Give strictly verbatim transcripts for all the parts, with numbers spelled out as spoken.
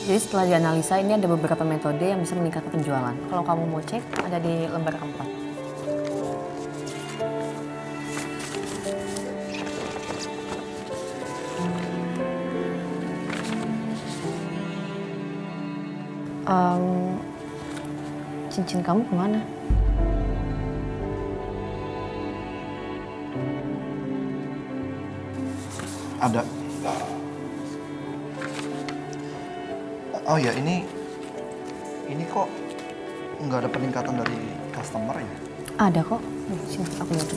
Jadi setelah dianalisa ini ada beberapa metode yang bisa meningkatkan penjualan. Kalau kamu mau cek, ada di lembar keempat. Um, cincin kamu kemana? Ada. Oh ya, ini ini kok nggak ada peningkatan dari customer ya? Ada kok. Sini, aku lihat.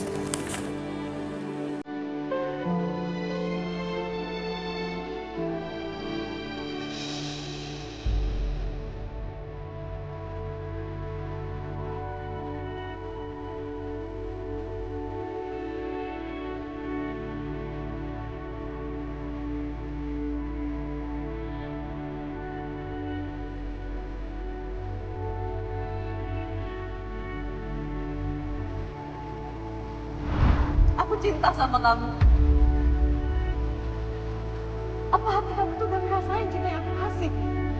Aku cinta sama kamu. Apa hati kamu tuh udah ngerasain cinta yang aku kasih?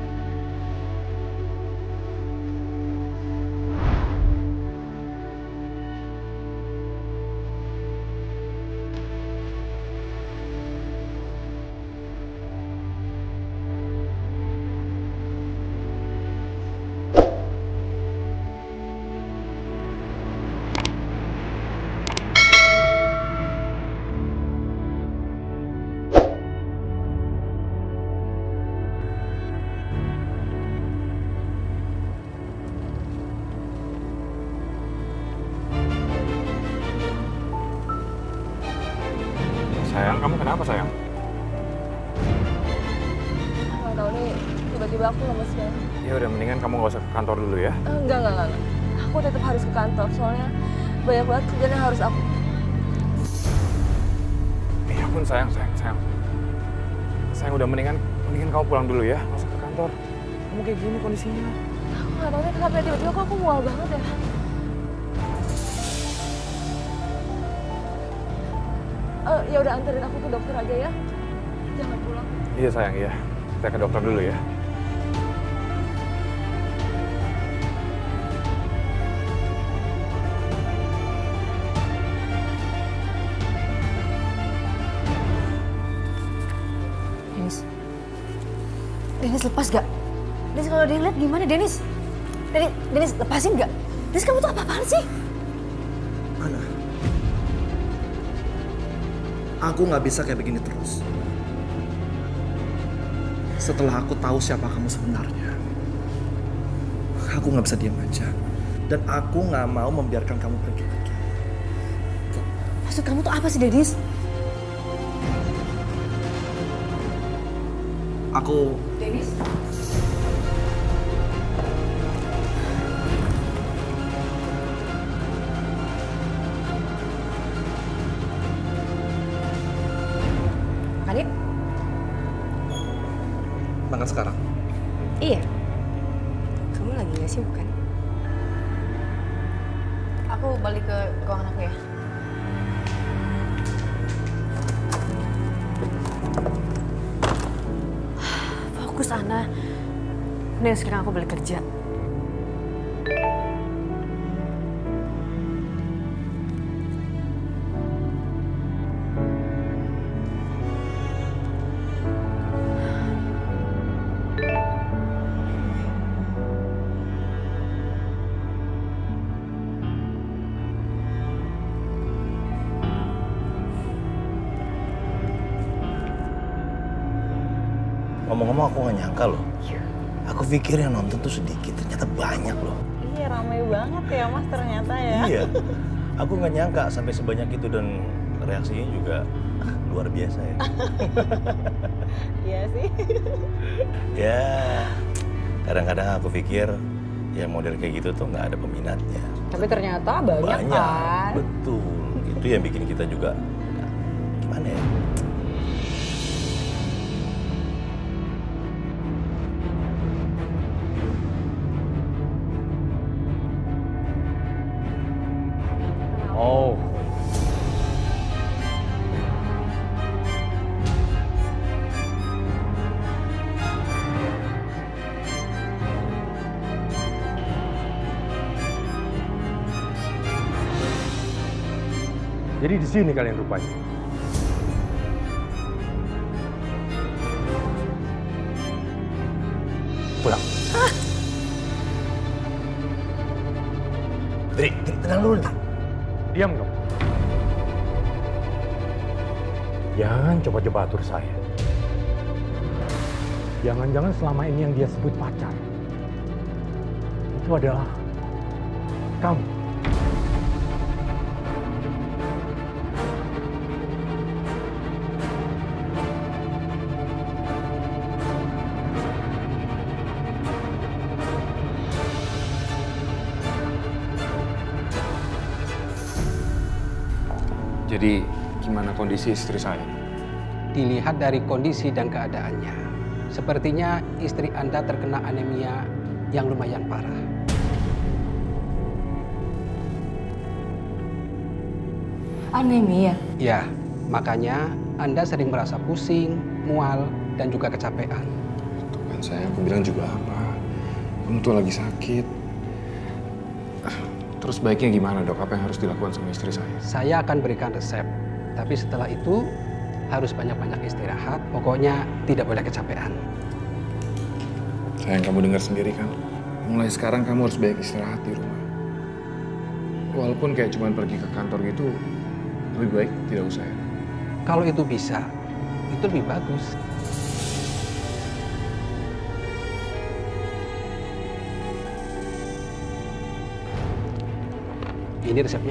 Sayang, kamu kenapa sayang? Nggak tahu nih, tiba-tiba aku lemes ya. Ya udah, mendingan kamu nggak usah ke kantor dulu ya. Eh, enggak, enggak, enggak. Aku tetap harus ke kantor, soalnya banyak banget kerjaan yang harus aku. Ya ampun sayang, sayang, sayang. Sayang udah mendingan, mendingan kamu pulang dulu ya. Nggak usah ke kantor. Kamu kayak gini kondisinya. Aku nggak tahu nih kenapa ya, tiba-tiba kok aku mual banget ya. Eh, ya udah anterin aku ke dokter aja ya. Jangan pulang. Iya sayang, iya. Kita ke dokter dulu ya. Denis. Denis lepas gak? Denis kalau dia lihat gimana Denis? Denis, Denis lepasin gak? Denis kamu tuh apa-apaan sih? Mana? Aku nggak bisa kayak begini terus. Setelah aku tahu siapa kamu sebenarnya, aku nggak bisa diam aja. Dan aku nggak mau membiarkan kamu pergi lagi. Maksud kamu tuh apa sih Denis? Aku... Denis? Makan yuk. Makan sekarang. Iya. Kamu lagi nggak sibuk kan? Aku balik ke ruangan aku ya. Fokus Ana. Nih sekarang aku balik kerja. Ngomong-ngomong aku gak nyangka loh. Aku pikir yang nonton tuh sedikit, ternyata banyak loh. Iya, ramai banget ya mas ternyata ya. Iya, aku gak nyangka sampai sebanyak itu dan reaksinya juga luar biasa ya. Iya sih. Ya, kadang-kadang aku pikir ya model kayak gitu tuh nggak ada peminatnya. Tapi ternyata banyak, Banyak, kan. betul. Itu yang bikin kita juga, gimana ya? Oh. Jadi di sini kalian rupanya. Pulang. Ah. Dri, Dri, tenang dulu, Dri. Diam dong. Jangan coba-coba atur saya. Jangan-jangan selama ini yang dia sebut pacar itu adalah kamu. Jadi gimana kondisi istri saya? Dilihat dari kondisi dan keadaannya, sepertinya istri Anda terkena anemia yang lumayan parah. Anemia? Ya, makanya Anda sering merasa pusing, mual, dan juga kecapean. Tuh kan saya, aku bilang juga apa? Kamu tuh lagi sakit. Terus baiknya gimana dok? Apa yang harus dilakukan sama istri saya? Saya akan berikan resep, tapi setelah itu harus banyak-banyak istirahat. Pokoknya tidak boleh kecapean. Sayang, kamu dengar sendiri kan? Mulai sekarang kamu harus banyak istirahat di rumah. Walaupun kayak cuman pergi ke kantor gitu, lebih baik tidak usah ya. Kalau itu bisa, itu lebih bagus. Ini resepnya.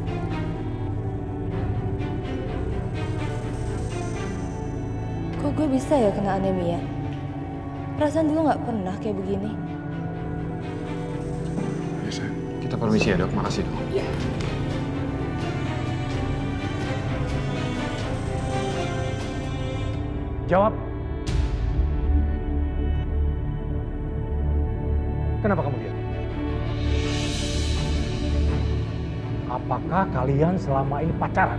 Kok gue bisa ya kena anemia? Perasaan dulu nggak pernah kayak begini. Ya sayang, kita permisi ya dok, makasih dok. Iya. Jawab. Kenapa kamu diam? Apakah kalian selama ini pacaran?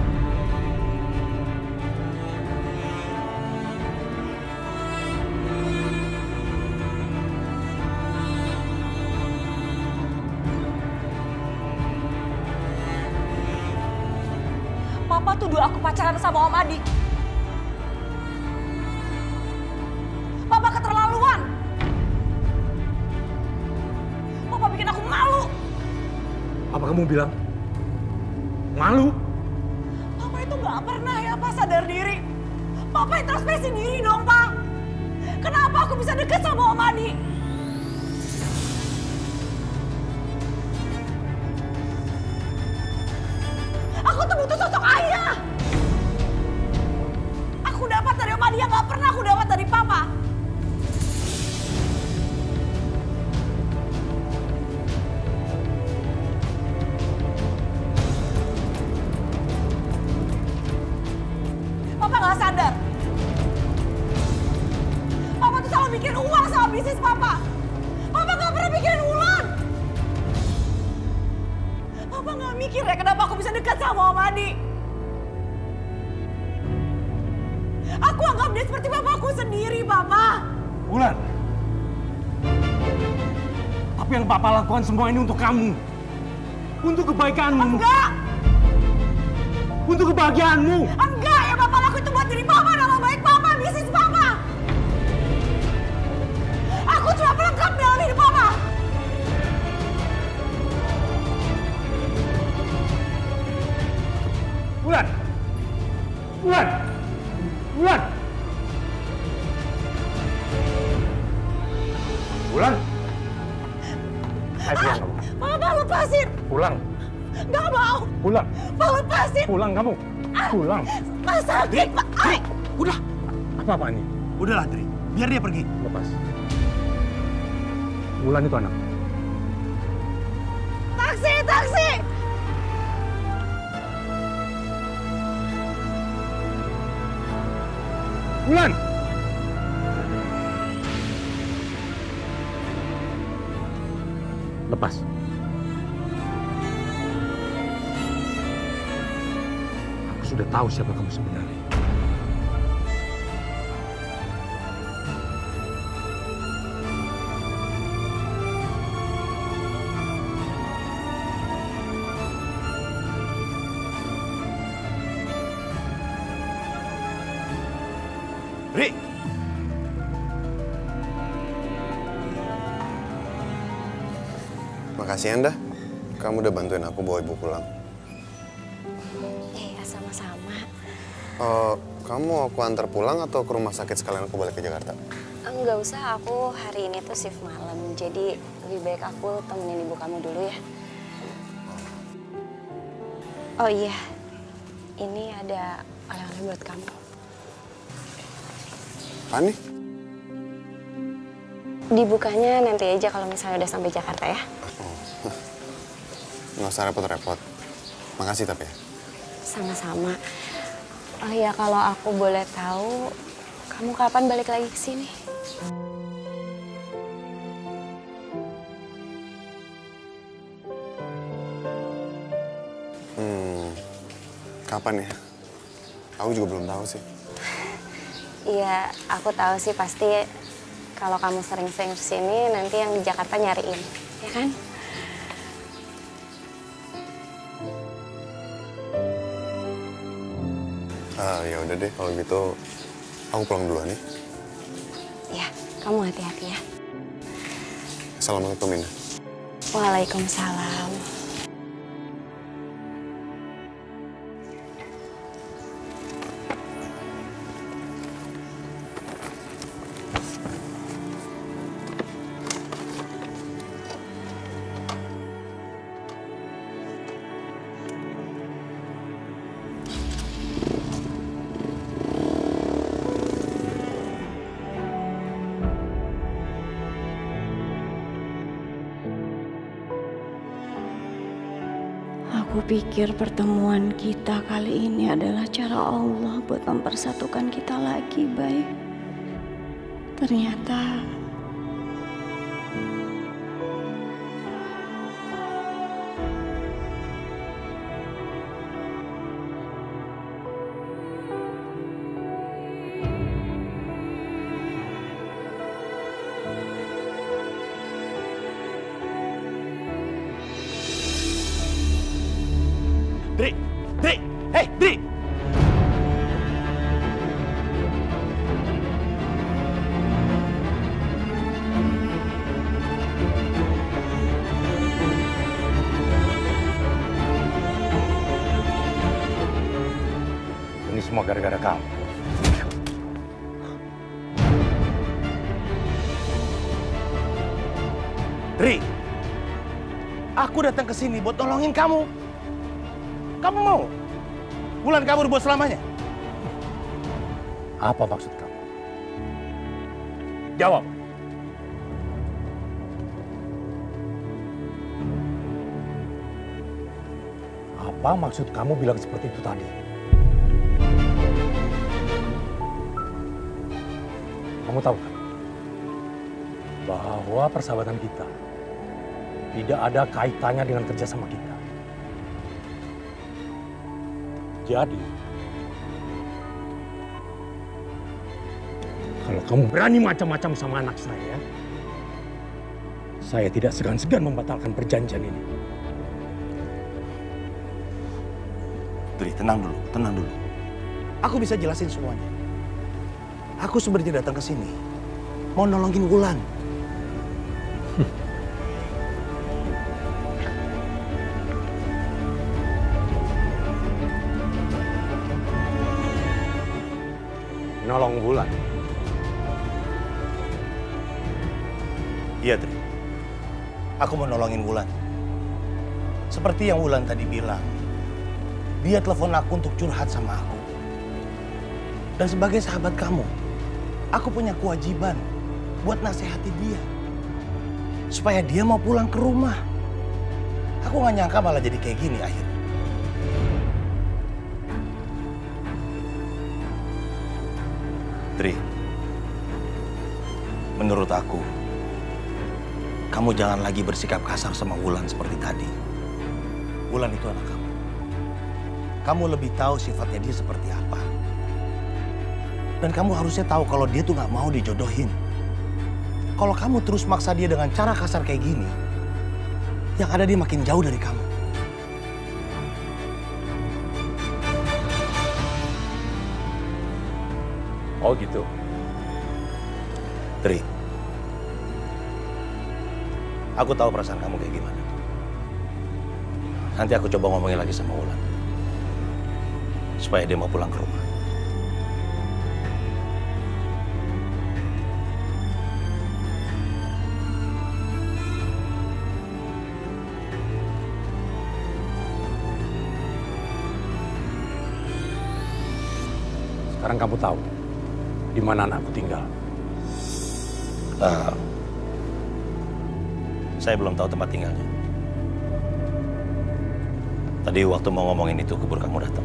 Papa tuduh aku pacaran sama Om Adi. Papa keterlaluan. Papa bikin aku malu. Apa kamu bilang? Malu? Papa itu nggak pernah ya, Pak, sadar diri. Papa introspeksi diri dong, Pak. Kenapa aku bisa deket sama Om Adi? Aku tuh butuh sosok ayah. Aku dapat dari Om Adi yang nggak pernah aku dapat dari Papa. Papa nggak sadar. Papa tuh selalu mikirin uang sama bisnis Papa. Papa nggak pernah mikirin Wulan. Papa nggak mikir ya kenapa aku bisa dekat sama Om Adi. Aku anggap dia seperti papaku sendiri, Papa. Wulan. Tapi yang Papa lakukan semua ini untuk kamu. Untuk kebaikanmu. Enggak. Untuk kebahagiaanmu. Enggak, yang Papa lakukan itu buat diri Papa, nama baik Papa, bisnis Papa. Aku cuma pelengkap dalam hidup Papa. Wulan. Wulan. Wulan. Wulan. Ayo pulang kamu. Papa lepasin. Pulang. Nggak mau. Pulang. Pak lepasin. Pulang kamu. Pulang. Pak sakit, Pak. Ay. Udah. Apa-apa ini? Udahlah, Dri. Biar dia pergi. Lepas. Wulan itu anak. Taksi, taksi. Wulan. Lepas. Aku sudah tahu siapa kamu sebenarnya. Dri! Makasih Anda, kamu udah bantuin aku bawa ibu pulang. Iya, sama-sama. Uh, kamu mau aku antar pulang atau ke rumah sakit sekalian aku balik ke Jakarta? Enggak usah, aku hari ini tuh shift malam. Jadi lebih baik aku temenin ibu kamu dulu ya. Oh iya, ini ada oleh-oleh buat kamu. Apa nih? Dibukanya nanti aja kalau misalnya udah sampai Jakarta ya. Nggak usah repot-repot. Makasih tapi ya. Sama-sama. Oh ya, kalau aku boleh tahu, kamu kapan balik lagi ke sini? Hmm, kapan ya? Aku juga belum tahu sih. Iya, aku tahu sih pasti kalau kamu sering-sering kesini, nanti yang di Jakarta nyariin, ya kan? Uh, ya udah deh, kalau gitu aku pulang duluan ya. Iya, kamu hati-hati ya. Assalamualaikum Indah. Waalaikumsalam. Aku pikir pertemuan kita kali ini adalah cara Allah buat mempersatukan kita lagi, Bay. Ternyata Dri! Dri! Hei, Dri! Ini semua gara-gara kamu. Dri! Aku datang ke sini buat nolongin kamu. Kamu mau Wulan kabur buat selamanya? Apa maksud kamu? Jawab. Apa maksud kamu bilang seperti itu tadi? Kamu tahu kan? Bahwa persahabatan kita tidak ada kaitannya dengan kerjasama kita. Jadi, kalau kamu berani macam-macam sama anak saya, saya tidak segan-segan membatalkan perjanjian ini. Dri, tenang dulu, tenang dulu. Aku bisa jelasin semuanya. Aku sebenarnya datang ke sini mau nolongin Wulan. Nolong Wulan? Iya, Dri. Aku mau nolongin Wulan. Seperti yang Wulan tadi bilang, dia telepon aku untuk curhat sama aku. Dan sebagai sahabat kamu, aku punya kewajiban buat nasihati dia. Supaya dia mau pulang ke rumah. Aku gak nyangka malah jadi kayak gini akhirnya. Dri, menurut aku, kamu jangan lagi bersikap kasar sama Wulan seperti tadi. Wulan itu anak kamu. Kamu lebih tahu sifatnya dia seperti apa. Dan kamu harusnya tahu kalau dia tuh gak mau dijodohin. Kalau kamu terus maksa dia dengan cara kasar kayak gini, yang ada dia makin jauh dari kamu. Oh gitu. Tri, aku tahu perasaan kamu kayak gimana. Nanti aku coba ngomongin lagi sama Wulan. Supaya dia mau pulang ke rumah. Sekarang kamu tahu di mana anakku tinggal. Uh, saya belum tahu tempat tinggalnya. Tadi waktu mau ngomongin itu keburu kamu datang.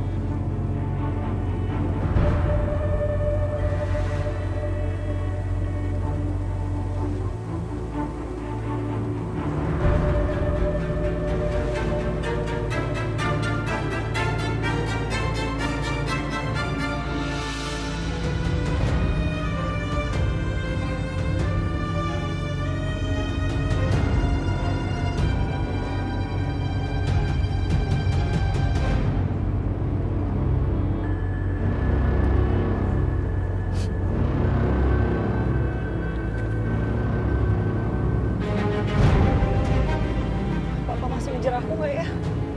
Aku nggak ya?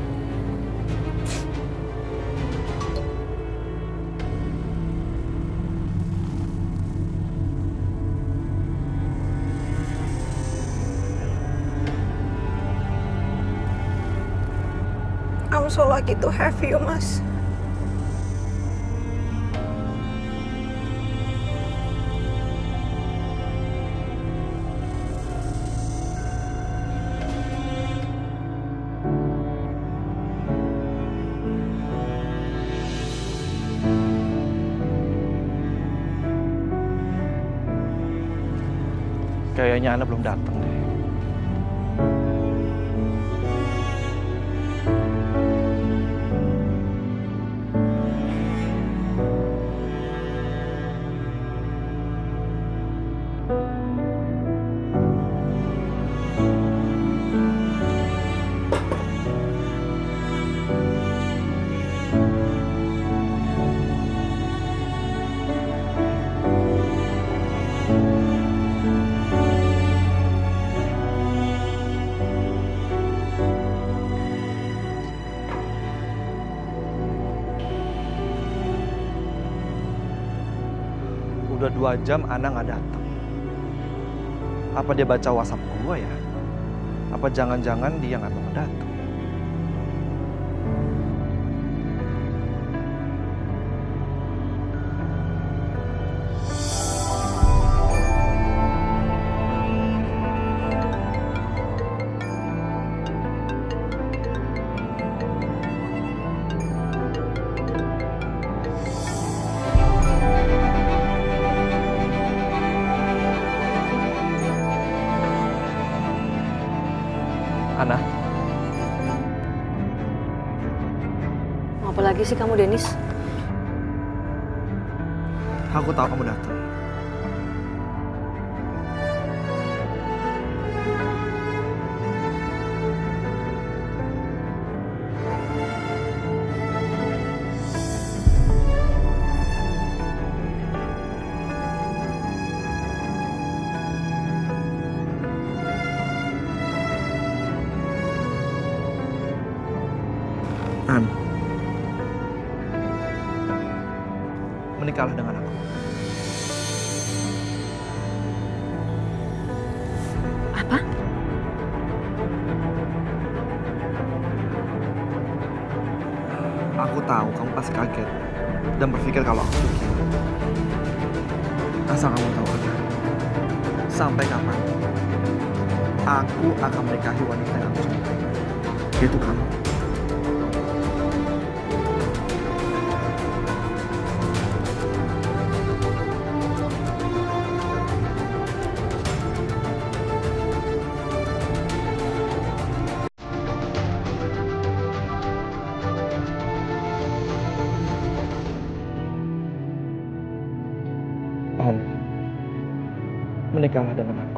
I'm so lucky to have you, Mas. Kayaknya Ana belum datang deh. Udah dua jam Ana nggak datang. Apa dia baca WhatsApp gua ya? Apa jangan-jangan dia nggak mau datang? Ana. Mau apa lagi sih kamu, Denis? Aku tahu kamu datang. An, menikahlah dengan aku. Apa? Aku tahu kamu pasti kaget dan berpikir kalau aku tuh gila. Asal kamu tahu aja, sampai kapan aku akan menikahi wanita yang aku cintai, yaitu kamu. An, menikahlah dengan aku.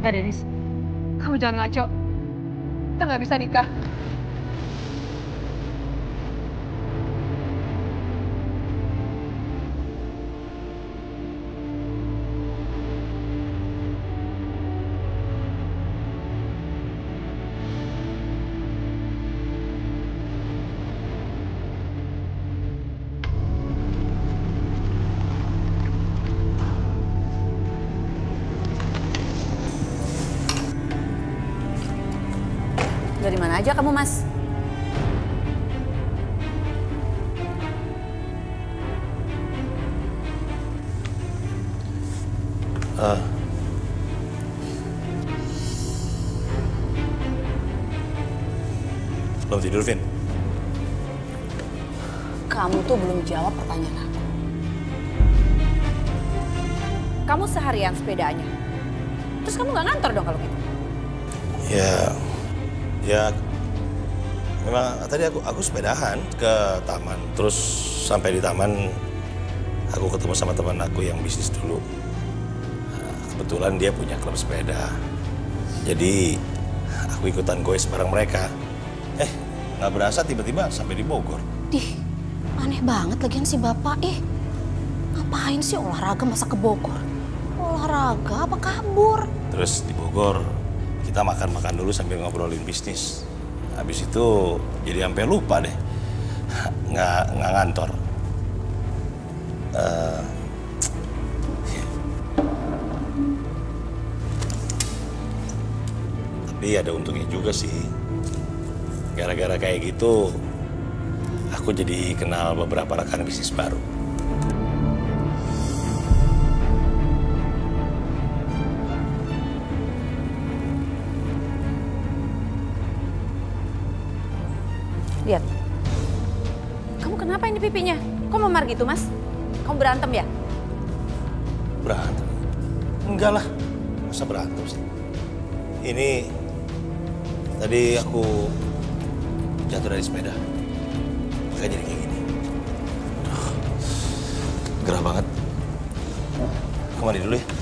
Nah Denis, kamu jangan ngaco. Kita nggak bisa nikah. Dari mana aja kamu, Mas? Uh, belum tidur, Vin? Kamu tuh belum jawab pertanyaan aku. Kamu seharian sepedanya. Terus kamu nggak ngantor dong kalau gitu? Ya, ya memang tadi aku aku sepedahan ke taman. Terus sampai di taman aku ketemu sama teman aku yang bisnis dulu. Nah, kebetulan dia punya klub sepeda. Jadi aku ikutan goes bareng mereka. Eh, nggak berasa tiba-tiba sampai di Bogor. Dih, aneh banget lagian si bapak. Eh, ngapain sih olahraga masa ke Bogor? Olahraga apa kabur? Terus di Bogor kita makan-makan dulu sambil ngobrolin bisnis. Habis itu jadi sampai lupa deh, nggak nggak ngantor. Uh, tapi ada untungnya juga sih. Gara-gara kayak gitu, aku jadi kenal beberapa rekan bisnis baru. Lihat. Kamu kenapa ini pipinya? Kok memar gitu, Mas? Kamu berantem ya? Berantem? Enggak lah. Masa berantem sih? Ini tadi aku jatuh dari sepeda. Makanya jadi kayak gini. Aduh, gerah banget. Aku mandi dulu ya.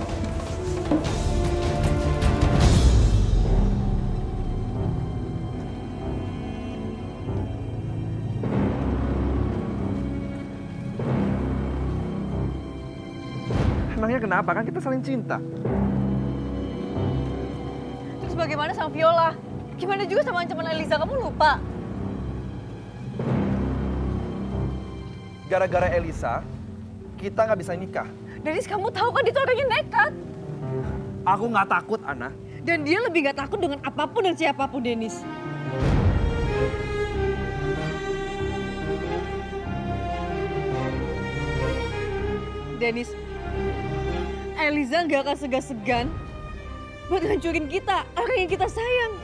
Emangnya kenapa? Kan kita saling cinta. Terus bagaimana sama Viola? Gimana juga sama ancaman Eliza? Kamu lupa? Gara-gara Elisa, kita nggak bisa nikah. Denis, kamu tahu kan dia tuh orangnya nekat. Aku nggak takut, Ana. Dan dia lebih nggak takut dengan apapun dan siapapun, Denis. Denis, Eliza nggak akan segan-segan buat hancurin kita, orang yang kita sayang.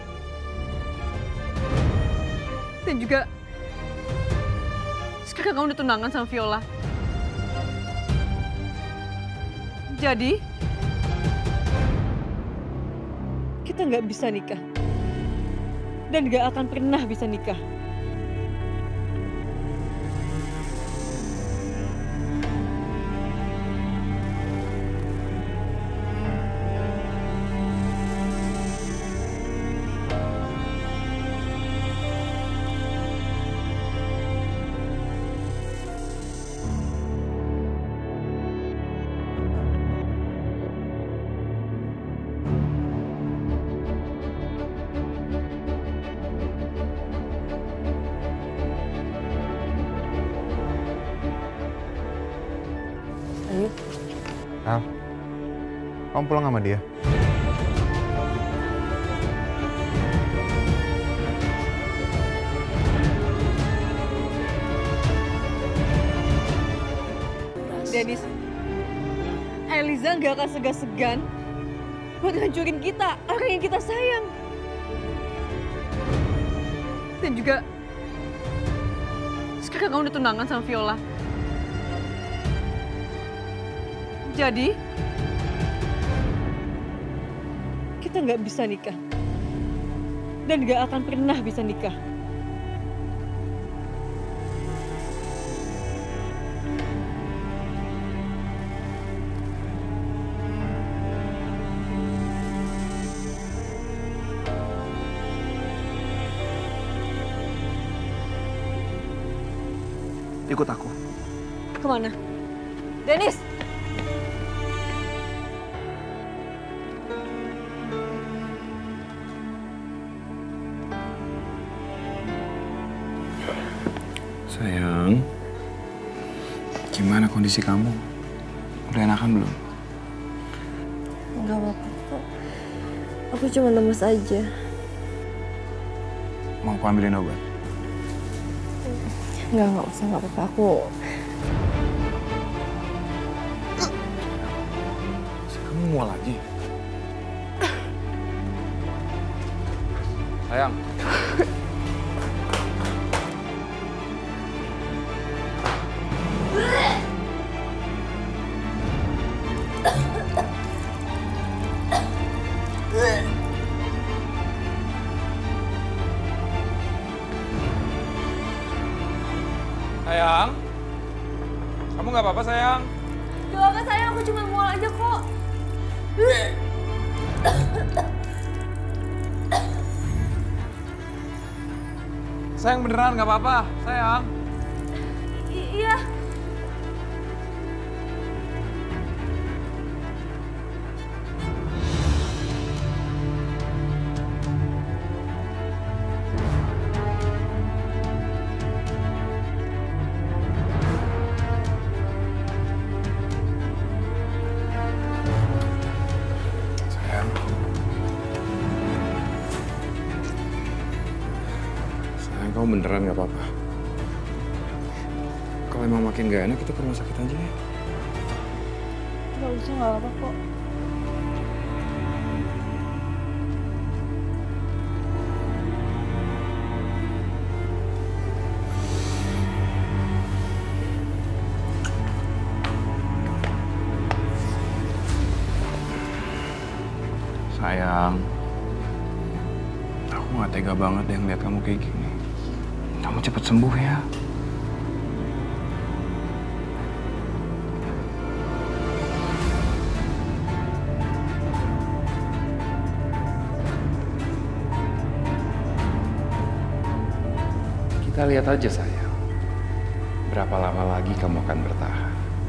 Dan juga, sekarang kamu udah tunangan sama Viola. Jadi, kita nggak bisa nikah. Dan nggak akan pernah bisa nikah. Al, kamu pulang sama dia? Denis, Eliza nggak akan segan-segan buat hancurin kita, orang yang kita sayang. Dan juga, sekarang kamu udah tunangan sama Viola. Jadi, kita nggak bisa nikah. Dan nggak akan pernah bisa nikah. Ikut aku. Kemana? Dennis! Sayang, gimana kondisi kamu? Udah enakan belum? Enggak apa-apa kok. Aku cuma lemes aja. Mau aku ambilin obat? Enggak, enggak usah, enggak apa-apa. Aku... Kamu mual lagi? Sayang. Sayang, kamu nggak apa-apa sayang? Gak apa sayang, aku cuma mual aja kok. Sayang beneran nggak apa-apa, sayang. I- iya. Kamu beneran gak apa-apa? Kalau emang makin gak enak, kita ke rumah sakit aja ya? Gak usah, gak apa-apa kok. Sayang, aku gak tega banget deh ngeliat kamu kayak gini. Kamu cepet sembuh ya. Kita lihat aja sayang, berapa lama lagi kamu akan bertahan.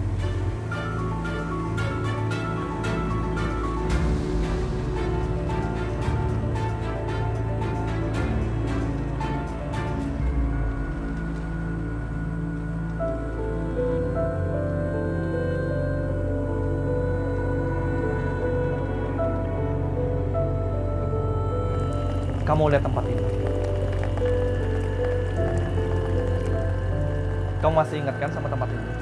Kamu lihat tempat ini. Kamu masih ingat kan sama tempat ini?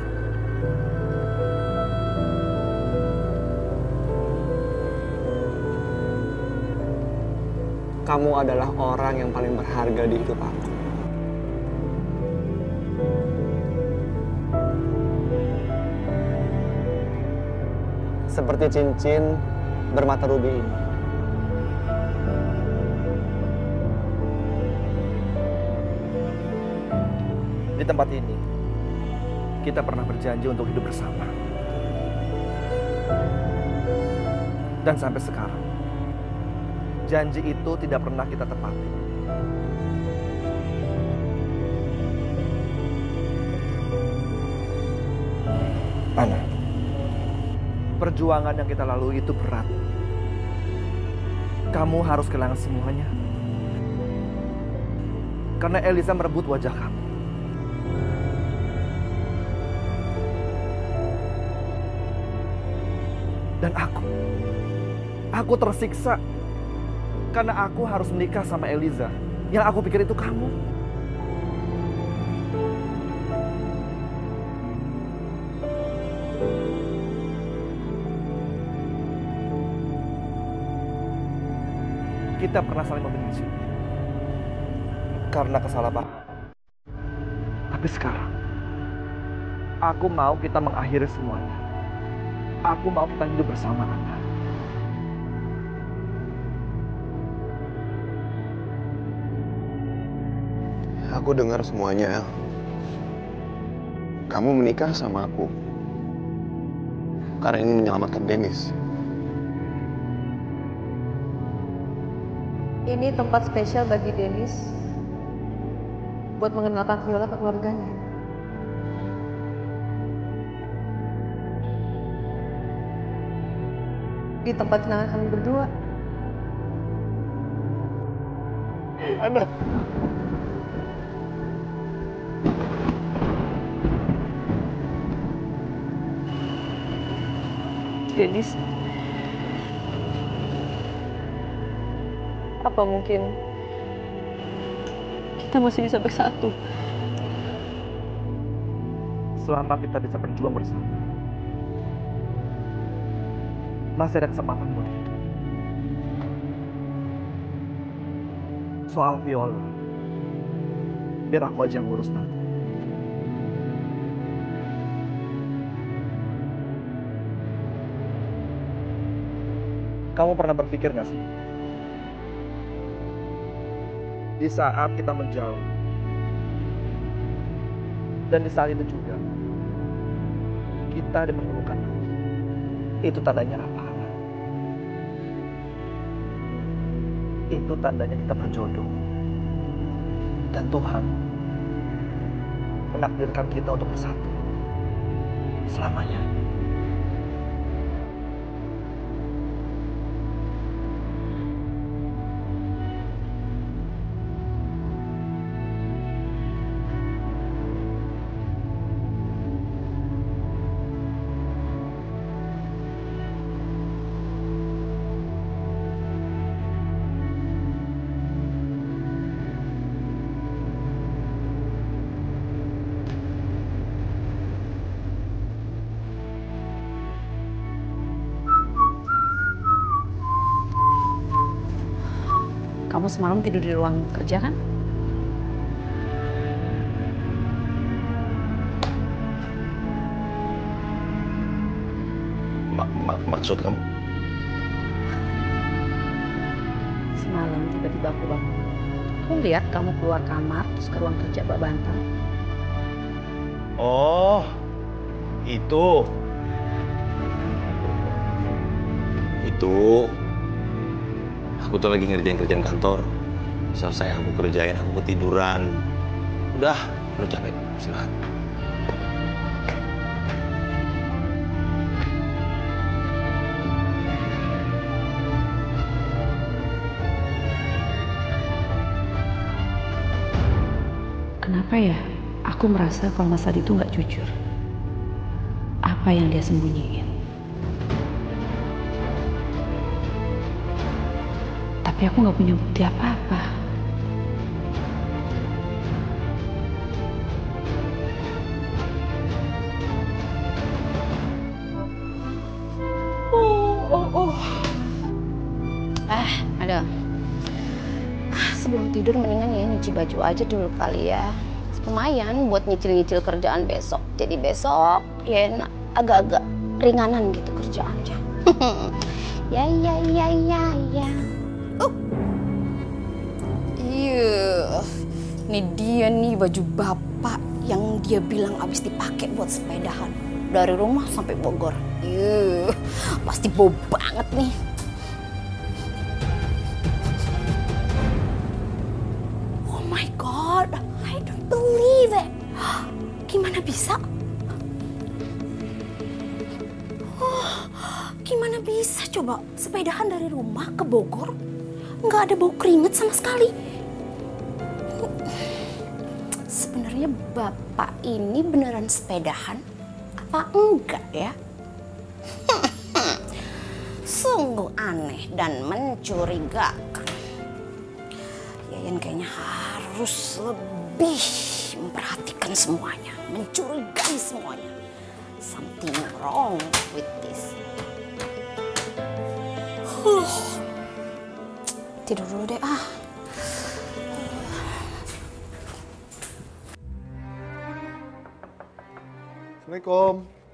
Kamu adalah orang yang paling berharga di hidup aku. Seperti cincin bermata rubi ini. Di tempat ini, kita pernah berjanji untuk hidup bersama. Dan sampai sekarang, janji itu tidak pernah kita tepati. Ana, perjuangan yang kita lalui itu berat. Kamu harus kehilangan semuanya. Karena Eliza merebut wajah kamu. Dan aku, aku tersiksa karena aku harus menikah sama Eliza. Yang aku pikir itu kamu. Kita pernah saling membenci karena kesalahpahaman. Tapi sekarang, aku mau kita mengakhiri semuanya. Aku mau kita hidup bersama, Ana. Aku dengar semuanya, El. Kamu menikah sama aku karena ingin menyelamatkan Dennis. Ini tempat spesial bagi Dennis buat mengenalkan Viola ke keluarganya. di tempat kenangan kami berdua. Ana. Denis, apa mungkin kita masih bisa bersatu? Selama kita bisa berjuang bersama, masih ada kesempatan buat itu. Soal Viola, biar aku aja yang ngurus nanti. Kamu pernah berpikir gak sih? Di saat kita menjauh, dan di saat itu juga, kita dipertemukan. Itu tandanya apa? Itu tandanya kita berjodoh. Dan Tuhan menakdirkan kita untuk bersatu selamanya. Kamu semalam tidur di ruang kerja kan? Ma ma maksud kamu? Semalam tiba-tiba aku bangun. Aku lihat kamu keluar kamar terus ke ruang kerja Mbak Bantang. Oh, itu. Itu. Aku tuh lagi ngerjain kerjaan kantor. Selesai aku kerjain, aku ketiduran. Udah, lu capek, istirahat. Kenapa ya? Aku merasa kalau Mas Adi itu nggak jujur. Apa yang dia sembunyiin? Tapi aku nggak punya bukti apa-apa. Oh, oh, oh. Ah, aduh. Sebelum tidur mendingan ya nyuci baju aja dulu kali ya. Lumayan buat nyicil-nyicil kerjaan besok. Jadi besok ya agak-agak ringanan gitu kerjaannya. Ya, ya, ya, ya, ya. Uh. Iya, ini dia nih baju bapak yang dia bilang abis dipakai buat sepedahan dari rumah sampai Bogor. Iya, pasti bau banget nih. Oh my God, I don't believe it. Gimana bisa? Oh, gimana bisa coba sepedahan dari rumah ke Bogor? Nggak ada bau keringet sama sekali. Sebenarnya bapak ini beneran sepedahan apa enggak ya? Sungguh aneh dan mencurigakan. Yayan kayaknya harus lebih memperhatikan semuanya, mencurigai semuanya. Something wrong with this. Huh. Tidur dulu deh ah. Assalamualaikum.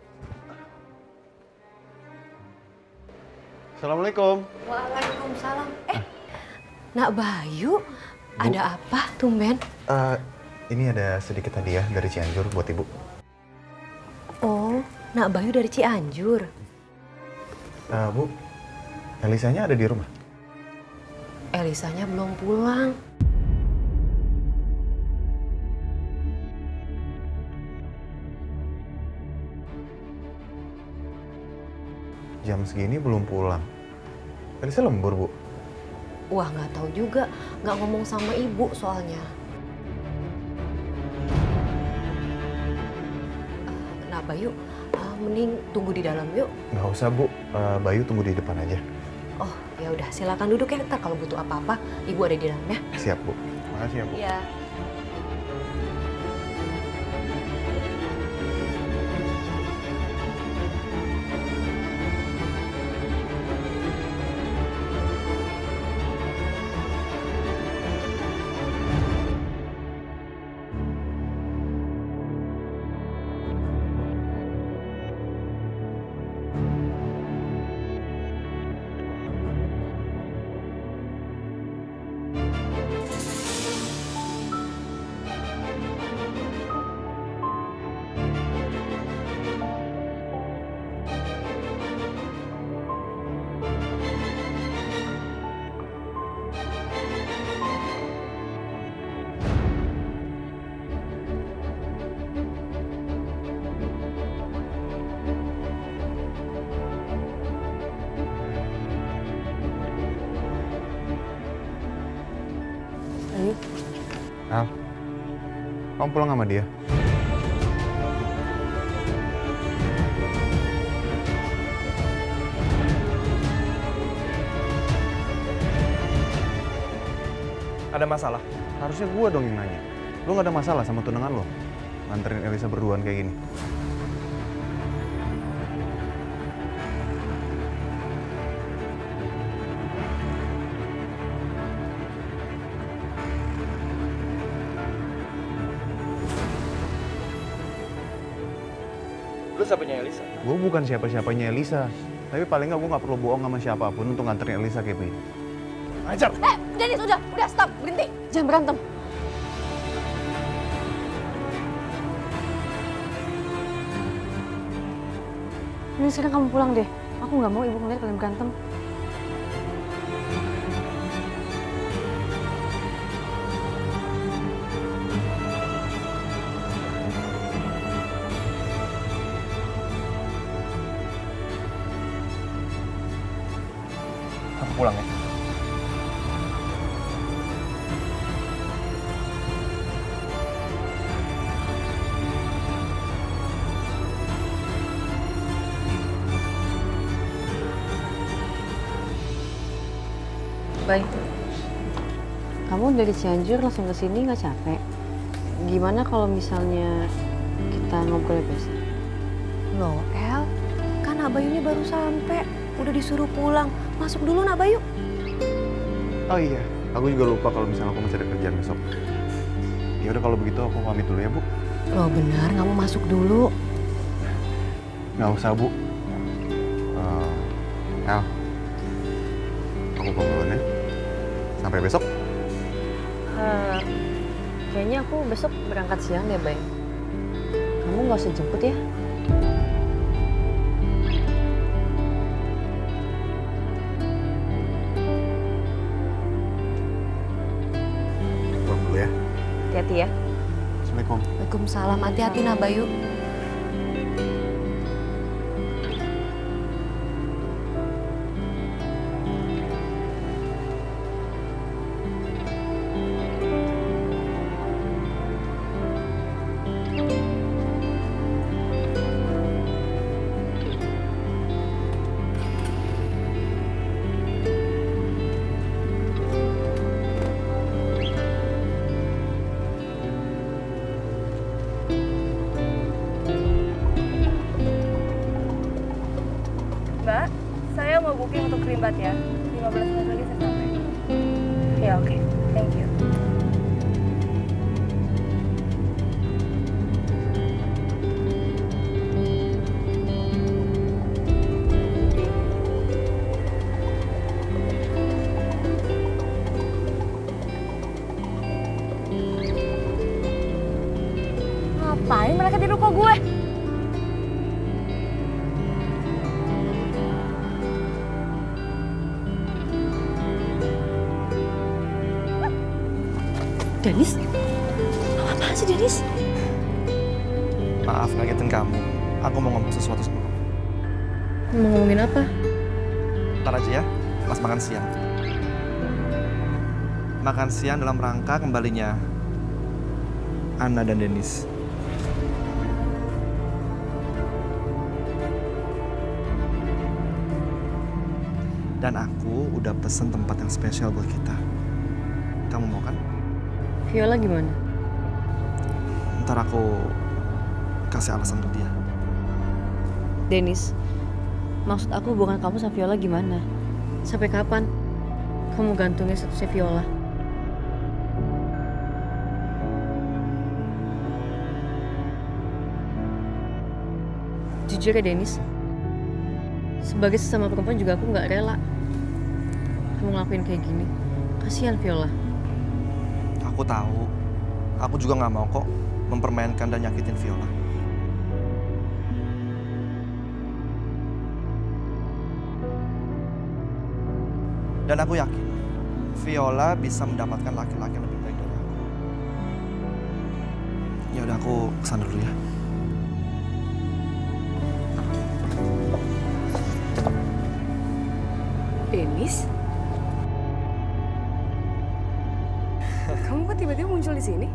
Assalamualaikum. Waalaikumsalam. Eh, Nak Bayu, ada apa tumben? Uh, ini ada sedikit hadiah dari Cianjur buat ibu. Oh, Nak Bayu dari Cianjur. Uh, Bu, Elisanya ada di rumah? Elisanya belum pulang. Jam segini belum pulang. Elisa lembur, Bu? Wah, nggak tahu juga. Nggak ngomong sama ibu soalnya. Uh, nah, Bayu, uh, mending tunggu di dalam yuk. Nggak usah, Bu. Uh, Bayu tunggu di depan aja. Oh, ya udah. Silakan duduk ya. Ntar kalau butuh apa-apa, ibu ada di dalam ya. Siap, Bu. Makasih ya, Bu. Iya. Al, kamu pulang sama dia? Ada masalah? Harusnya gue dong yang nanya. Lo gak ada masalah sama tunangan lo? Nganterin Elisa berduaan kayak gini. Lu siapanya Elisa? Gue bukan siapa-siapanya Elisa. Tapi paling nggak gue nggak perlu bohong sama siapapun untuk nganterin Elisa kayak begini. Ajar! Eh, Dennis, udah, udah stop, berhenti. Jangan berantem. Ini sekarang kamu pulang deh. Aku nggak mau ibu ngeliat kalian berantem. Aku pulang ya. Baik. Kamu dari Cianjur langsung ke sini nggak capek? Gimana kalau misalnya kita ngobrol besok? Loh, El, kan Abayunya baru sampai. Udah disuruh pulang. Masuk dulu, Nak Bayu. Oh iya, aku juga lupa kalau misalnya aku masih ada kerjaan besok. Ya udah kalau begitu aku pamit dulu ya, Bu. Loh, benar, nggak mau masuk dulu. Nggak usah, Bu. Uh, El, aku pulang duluan ya. Sampai besok. Uh, kayaknya aku besok berangkat siang deh, Bay. Kamu nggak usah jemput ya? Pulang dulu ya. Hati-hati ya. Assalamualaikum. Waalaikumsalam, hati-hati Nak Bayu. Mbak, saya mau booking untuk krimbat ya. lima belas menit lagi saya sampai. Ya oke, okay. Thank you. Ngapain mereka di ruko gue? Dennis? Apaan sih, Dennis? Maaf ngagetin kamu. Aku mau ngomong sesuatu sama kamu. Mau ngomongin apa? Ntar aja ya. pas makan siang. Makan siang dalam rangka kembalinya Anna dan Dennis. Dan aku udah pesen tempat yang spesial buat kita. Kamu mau kan? Viola gimana? Ntar aku kasih alasan untuk dia. Dennis, maksud aku hubungan kamu sama Viola gimana? Sampai kapan kamu gantungnya statusnya Viola? Jujur ya Dennis, sebagai sesama perempuan juga aku nggak rela kamu ngelakuin kayak gini. Kasihan Viola. Aku tahu. Aku juga nggak mau kok mempermainkan dan nyakitin Viola. Dan aku yakin Viola bisa mendapatkan laki-laki yang lebih baik dari aku. Ya udah, aku kesana dulu ya. Dennis? Kamu kok tiba-tiba muncul di sini?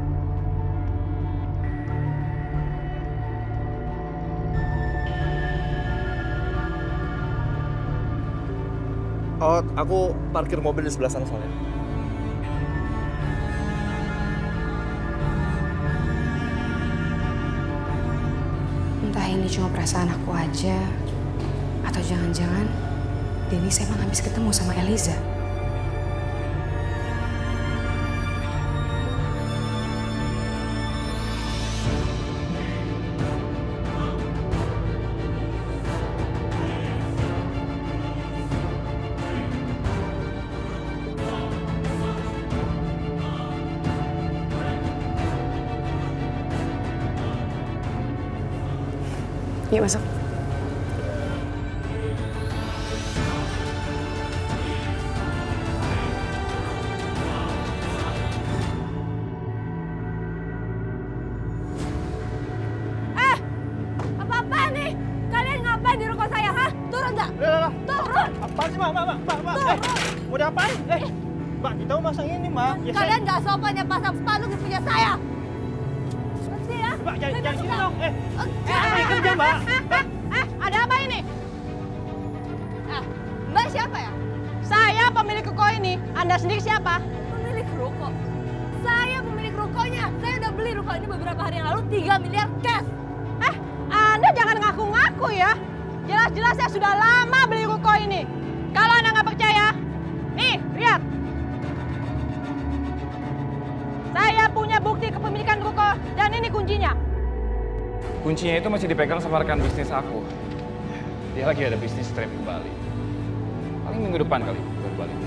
Oh, aku parkir mobil di sebelah sana soalnya. Entah ini cuma perasaan aku aja, atau jangan-jangan Dennis emang habis ketemu sama Eliza. Yuk masuk. Eh, apa-apaan nih? Kalian ngapain di ruko saya, ha? Turun nggak? Turun! Apaan sih, Mbak? Mbak, Mbak, Mbak, Mbak. Eh, mau diapain? Eh, Mbak, kita mau masang ini, Mbak. Ya, Kalian nggak sopan ya pasang spanduk di punya saya. Berhenti ya? Mbak, jangan jangan gini dong. Eh, Eh, eh, kerja, Mbak. Eh, eh, ada apa ini? Ah, Mbak siapa ya? Saya pemilik ruko ini. Anda sendiri siapa? Pemilik ruko? Saya pemilik rukonya. Saya udah beli ruko ini beberapa hari yang lalu tiga miliar cash. Eh, Anda jangan ngaku-ngaku ya. Jelas-jelas saya sudah lama beli ruko ini. Kalau Anda nggak percaya, nih, lihat. Saya punya bukti kepemilikan ruko dan ini kuncinya. Kuncinya itu masih dipegang sama rekan bisnis aku. Dia lagi ada bisnis trip ke Bali. Paling minggu depan kali baru balik.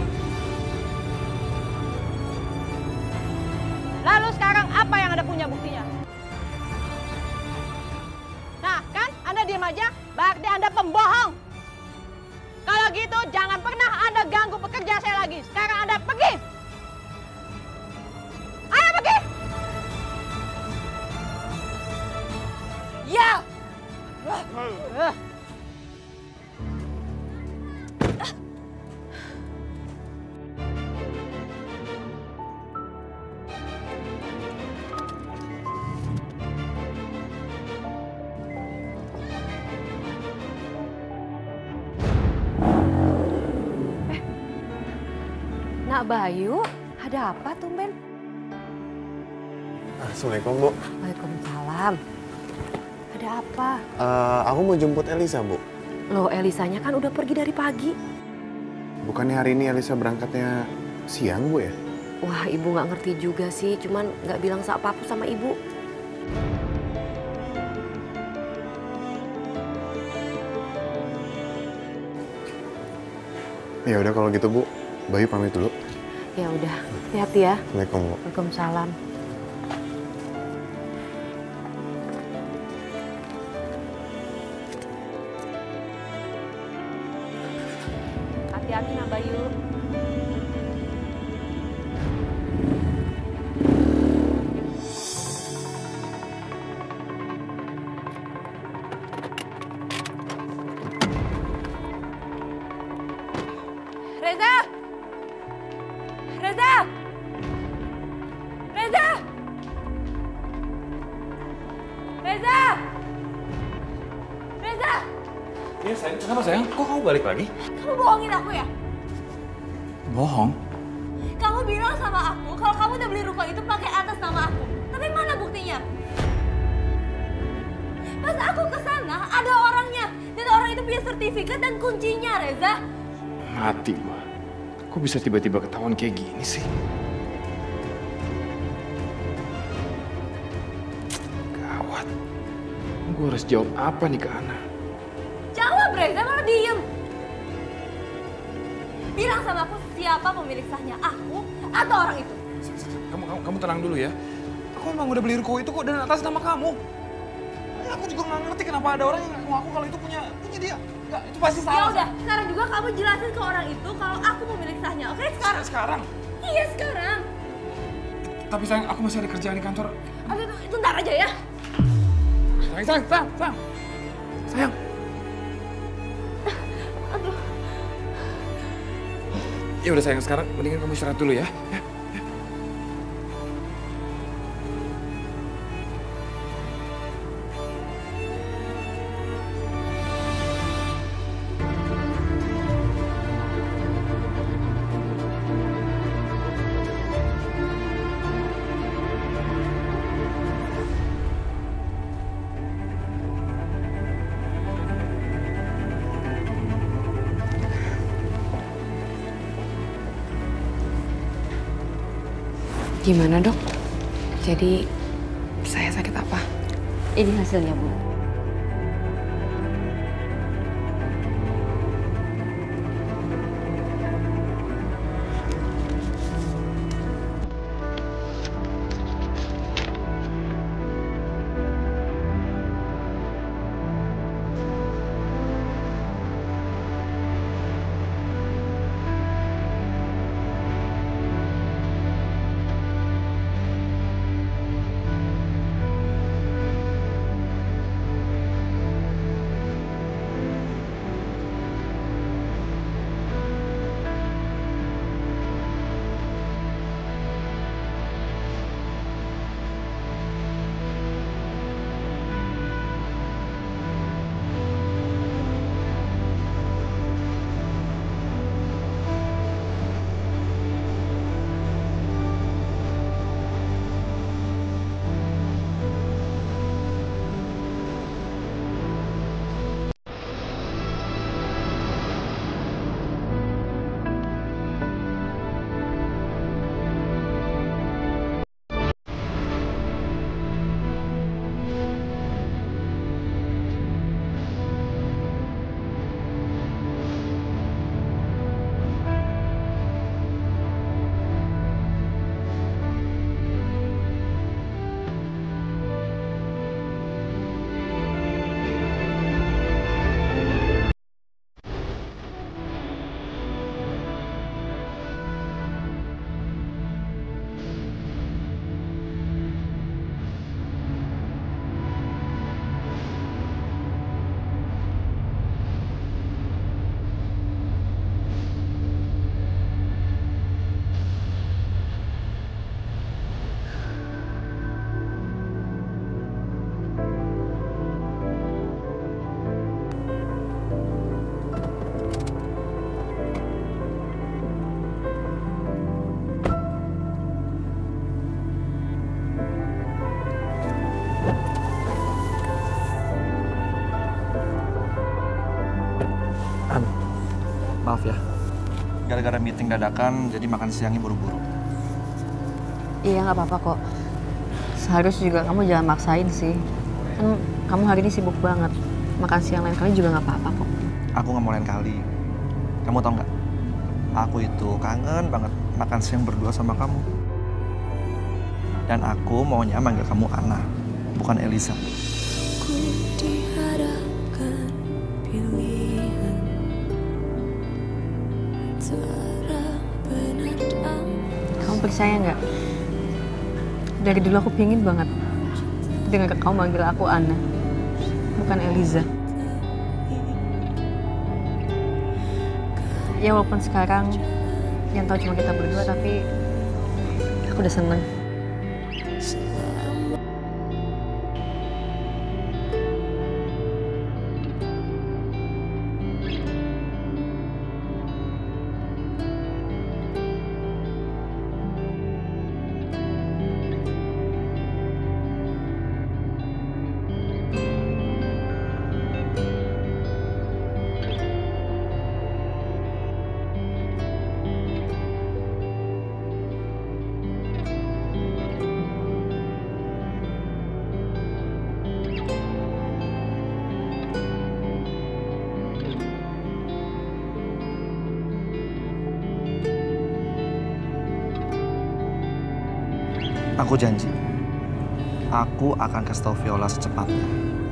Lalu sekarang apa yang Anda punya buktinya? Nah, kan Anda diam aja, berarti Anda pembohong. Kalau gitu jangan pernah Anda ganggu pekerja saya lagi. Sekarang Anda pergi. Ayo pergi. Ya. Uh. Nak Bayu, ada apa tumben? Assalamualaikum, Bu. Waalaikumsalam. Ada apa? Uh, aku mau jemput Elisa, Bu. Loh, Elisanya kan udah pergi dari pagi. Bukannya hari ini Elisa berangkatnya siang, Bu ya? Wah, Ibu nggak ngerti juga sih. Cuman nggak bilang apa-apa sama Ibu. Ya udah kalau gitu, Bu. Bayu pamit dulu. Ya udah, hati-hati ya. Assalamualaikum, Bu. Waalaikumsalam. Hati-hati Nak Bayu. Reza! Reza! Iya sayang, kenapa sayang? Kok kamu balik lagi? Kamu bohongin aku ya? Bohong? Kamu bilang sama aku kalau kamu udah beli ruko itu pakai atas nama aku. Tapi mana buktinya? Pas aku ke sana ada orangnya. Dan orang itu punya sertifikat dan kuncinya, Reza. Mati gua. Kok bisa tiba-tiba ketahuan kayak gini sih? Gawat. Gue harus jawab apa nih ke Ana? Jawab, Reza, malah diem. Bilang sama aku siapa pemilik sahnya, aku atau orang itu. Kamu, kamu, kamu tenang dulu ya. Aku emang udah beli ruko itu kok dan atas nama kamu. Aku juga nggak ngerti kenapa ada orang yang ngaku aku kalau itu punya punya dia. Nggak, itu pasti salah. Ya udah, sekarang juga kamu jelasin ke orang itu kalau aku pemilik sahnya, oke? Sekarang. Sekarang? Iya, sekarang. Tapi sayang, aku masih ada kerjaan di kantor. Aduh, itu, itu ntar aja ya. Sayang, sayang, sayang, sayang. Sayang. Aduh. Ya udah sayang, sekarang mendingan kamu istirahat dulu ya. Ya. Gimana dok? Jadi saya sakit apa? Ini hasilnya, Bu. Maaf ya, gara-gara meeting dadakan jadi makan siangnya buru-buru. Iya nggak apa-apa kok. Seharusnya juga kamu jangan maksain sih. Kan kamu hari ini sibuk banget. Makan siang lain kali juga nggak apa-apa kok. Aku nggak mau lain kali. Kamu tau nggak? Aku itu kangen banget makan siang berdua sama kamu. Dan aku maunya manggil kamu Ana, bukan Eliza. Ku dihadapkan pilihan antara benar dan Kamu percaya nggak? Dari dulu aku pingin banget dengar kamu manggil aku Ana, bukan Eliza. Ya walaupun sekarang yang tahu cuma kita berdua, tapi aku udah seneng. Aku janji, aku akan kasih tahu Viola secepatnya.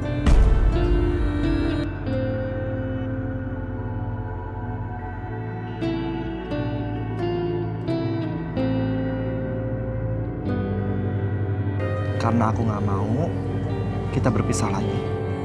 Karena aku nggak mau kita berpisah lagi.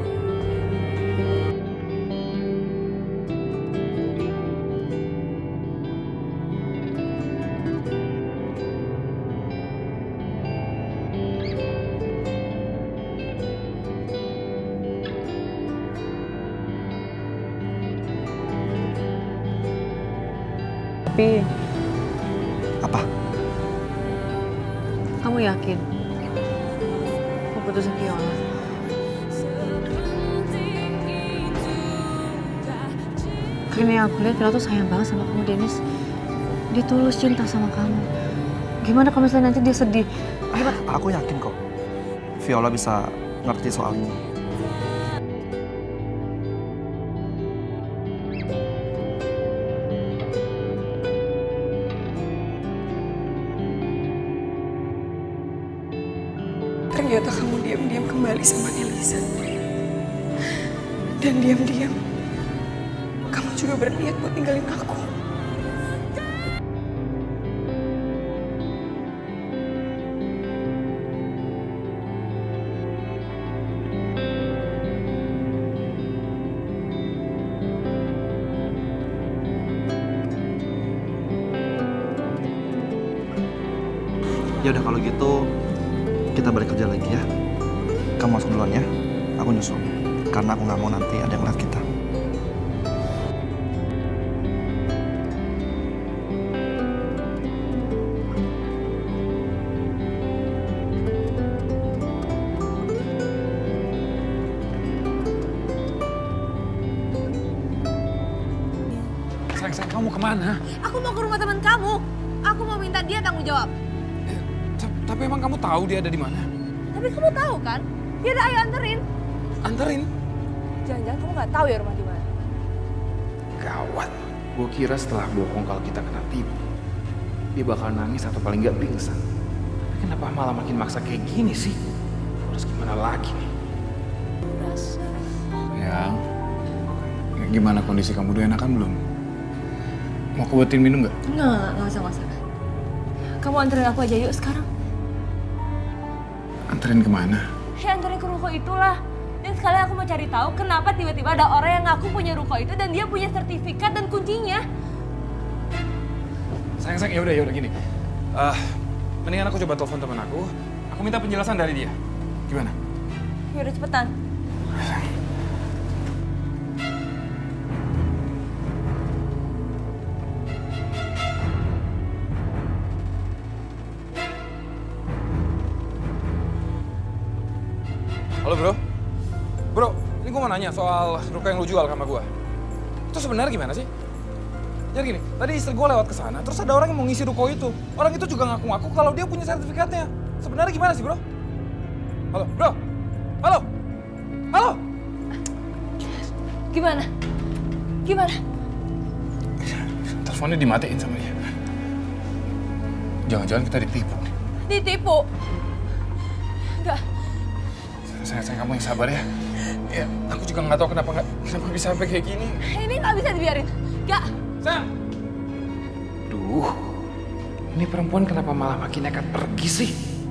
Tapi... Apa? Kamu yakin? Mau putusin Viola? Karena yang aku lihat Viola tuh sayang banget sama kamu, Dennis. Dia tulus cinta sama kamu. Gimana kalau misalnya nanti dia sedih? Gimana? Aku yakin kok Viola bisa ngerti soal ini. Ternyata kamu diam-diam kembali sama Elisa. Dan diam-diam, kamu juga berniat buat ninggalin aku. Ya udah kalau gitu, kita balik kerja lagi ya. Kamu masuk duluan ya, aku nyusul. Karena aku nggak mau nanti ada yang ngeliat kita. Sayang, sayang, kamu kemana? Aku mau ke rumah teman kamu. Aku mau minta dia tanggung jawab. Tapi emang kamu tahu dia ada di mana? Tapi kamu tahu kan? Dia ada ayo anterin. Anterin? Jangan-jangan kamu nggak tahu ya rumah di mana? Gawat. Gue kira setelah bohong kalau kita kena tipu, dia bakal nangis atau paling nggak pingsan. Tapi kenapa malah makin maksa kayak gini sih? Harus gimana lagi nih? Yang, gimana kondisi kamu? Udah enakan belum? Mau aku buatin minum nggak? Nggak, nggak usah, nggak usah. Kamu anterin aku aja yuk sekarang. Anterin kemana? Ya anterin ke ruko itulah. Dan sekalian aku mau cari tahu kenapa tiba-tiba ada orang yang ngaku punya ruko itu dan dia punya sertifikat dan kuncinya. Sayang, sayang, yaudah, yaudah gini. Uh, mendingan aku coba telepon temen aku. Aku minta penjelasan dari dia. Gimana? Yaudah cepetan. Halo bro, bro, ini gue mau nanya soal ruko yang lu jual sama gue. Itu sebenarnya gimana sih? Jadi gini, tadi istri gue lewat ke sana, terus ada orang yang mau ngisi ruko itu. Orang itu juga ngaku-ngaku kalau dia punya sertifikatnya. Sebenarnya gimana sih bro? Halo, bro, halo, halo. Gimana? Gimana? Teleponnya dimatiin sama dia. Jangan-jangan kita ditipu. Ditipu? Enggak. Sayang, sayang, kamu yang sabar ya. Ya, aku juga nggak tahu kenapa nggak kenapa bisa sampai kayak gini. Ini nggak bisa dibiarin. Nggak. Sayang. Duh, ini perempuan kenapa malah makin nekat pergi sih?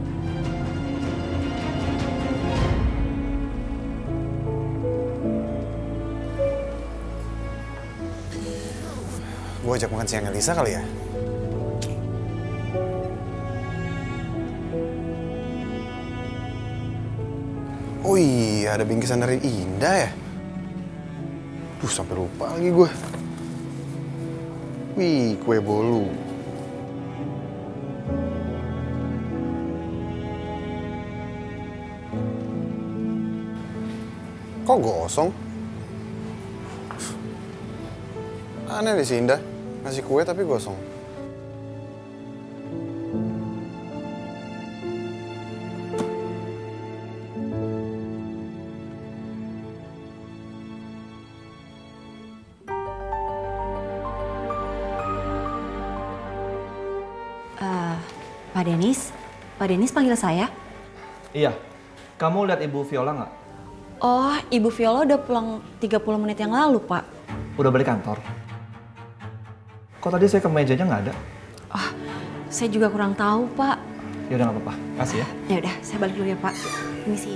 Gue ajak makan siang Elisa kali ya? Oh iya, ada bingkisan dari Indah ya? Duh, sampai lupa lagi gue. Wih, kue bolu. Kok gosong? Aneh deh si Indah. Ngasih kue tapi gosong. Pak Dennis, Pak Denis panggil saya? Iya. Kamu lihat Ibu Viola nggak? Oh, Ibu Viola udah pulang tiga puluh menit yang lalu, Pak. Udah balik kantor. Kok tadi saya ke mejanya nggak ada? Oh, saya juga kurang tahu, Pak. Ya udah nggak apa-apa. Kasih ya. Ya udah, saya balik dulu ya, Pak. Permisi.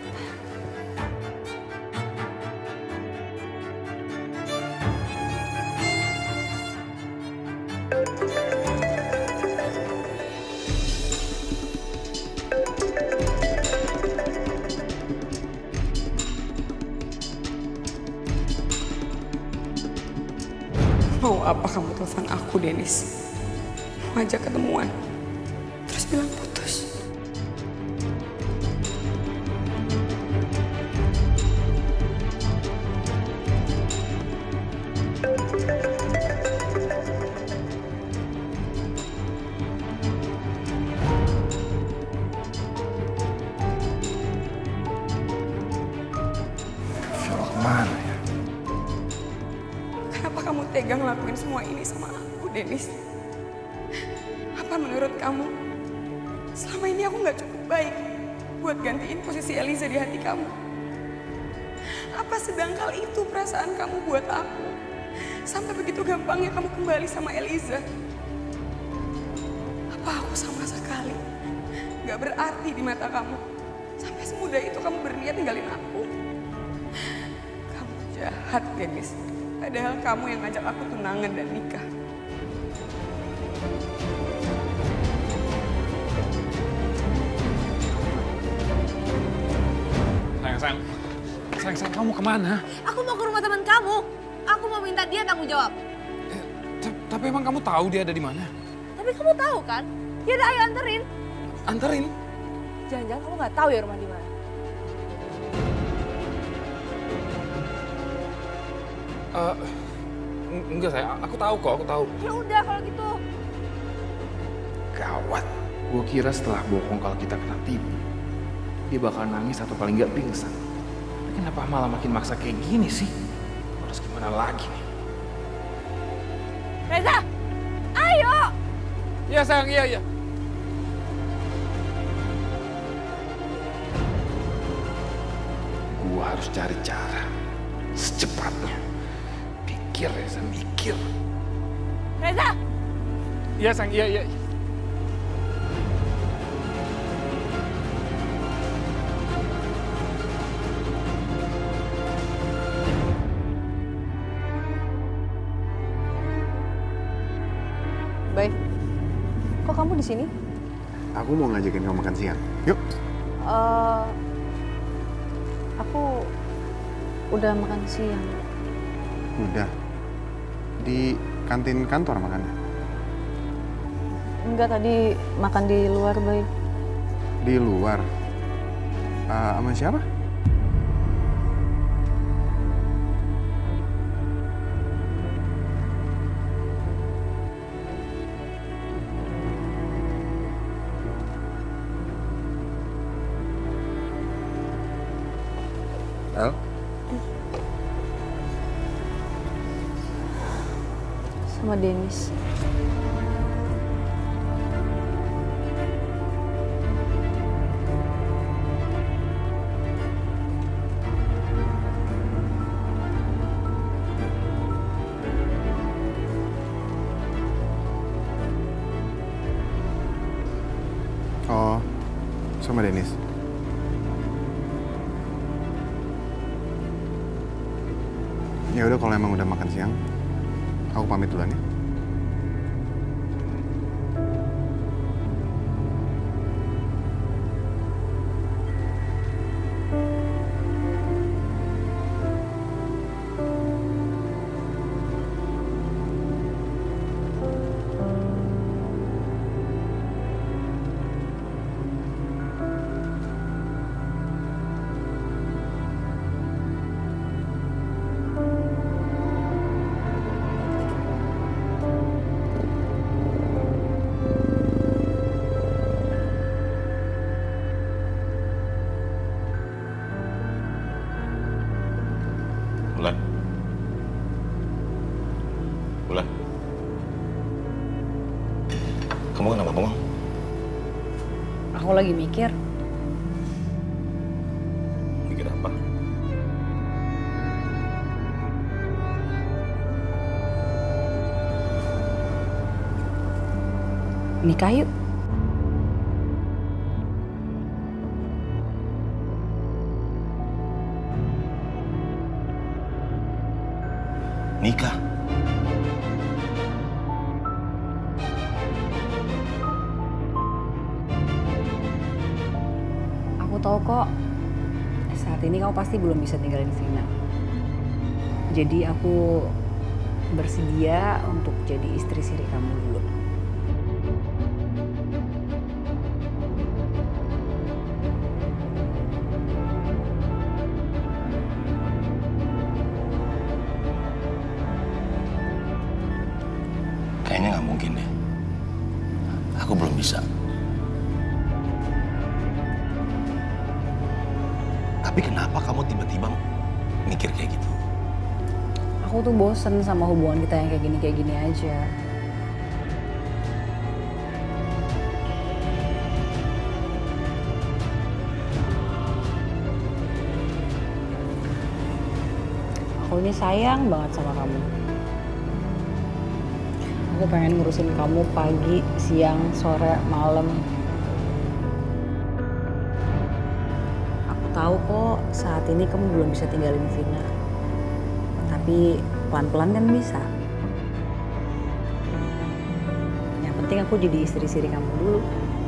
Mau apa kamu telepon aku, Denis? Mau ajak ketemuan, terus bilang putus. Viola kemana ya? Kenapa kamu tega ngelakuin semua ini sama aku, Denis? Apa menurut kamu, selama ini aku nggak cukup baik buat gantiin posisi Eliza di hati kamu? Apa sedangkal itu perasaan kamu buat aku? Sampai begitu gampangnya kamu kembali sama Eliza? Apa aku sama sekali nggak berarti di mata kamu? Sampai semudah itu kamu berniat ninggalin aku? Kamu jahat, Denis. Padahal kamu yang ngajak aku tunangan dan nikah. Sayang, sayang. Sayang, sayang, kamu kemana? Aku mau ke rumah teman kamu. Aku mau minta dia tanggung jawab. Eh, tapi emang kamu tahu dia ada di mana? Tapi kamu tahu kan? Dia udah ayo anterin. Anterin? Jangan-jangan kamu nggak tahu ya rumah di mana? Uh, enggak saya, aku tahu kok, aku tahu. Ya udah kalau gitu. Gawat. Gue kira setelah bohong kalau kita kena tipu, dia bakal nangis atau paling nggak pingsan. Tapi kenapa malah makin maksa kayak gini sih? Harus gimana lagi nih? Reza, ayo! Iya sayang, iya, iya. Gue harus cari cara secepatnya. Mikir, Reza, mikir. Reza! Iya sayang, iya, iya. Baik. Kok kamu di sini? Aku mau ngajakin kamu makan siang. Yuk. Uh, aku udah makan siang. Udah. Di kantin kantor makannya? Enggak, tadi makan di luar, Bay. Di luar? Uh, sama siapa? El? Sama Denis. Oh, sama Denis. Ya udah kalau emang udah makan siang, aku pamit duluan ya. lagi mikir? Mikir apa? Nikah yuk. Nikah? Aku tahu kok, saat ini kamu pasti belum bisa tinggalin Vina. Jadi aku bersedia untuk jadi istri siri kamu dulu. Kayaknya nggak mungkin deh. Aku belum bisa. Tapi kenapa kamu tiba-tiba mikir kayak gitu? Aku tuh bosen sama hubungan kita yang kayak gini-kayak gini aja. Aku ini sayang banget sama kamu. Aku pengen ngurusin kamu pagi, siang, sore, malam. Aku tahu kok saat ini kamu belum bisa tinggalin Vina. Tapi pelan-pelan kan bisa. Yang penting aku jadi istri siri kamu dulu.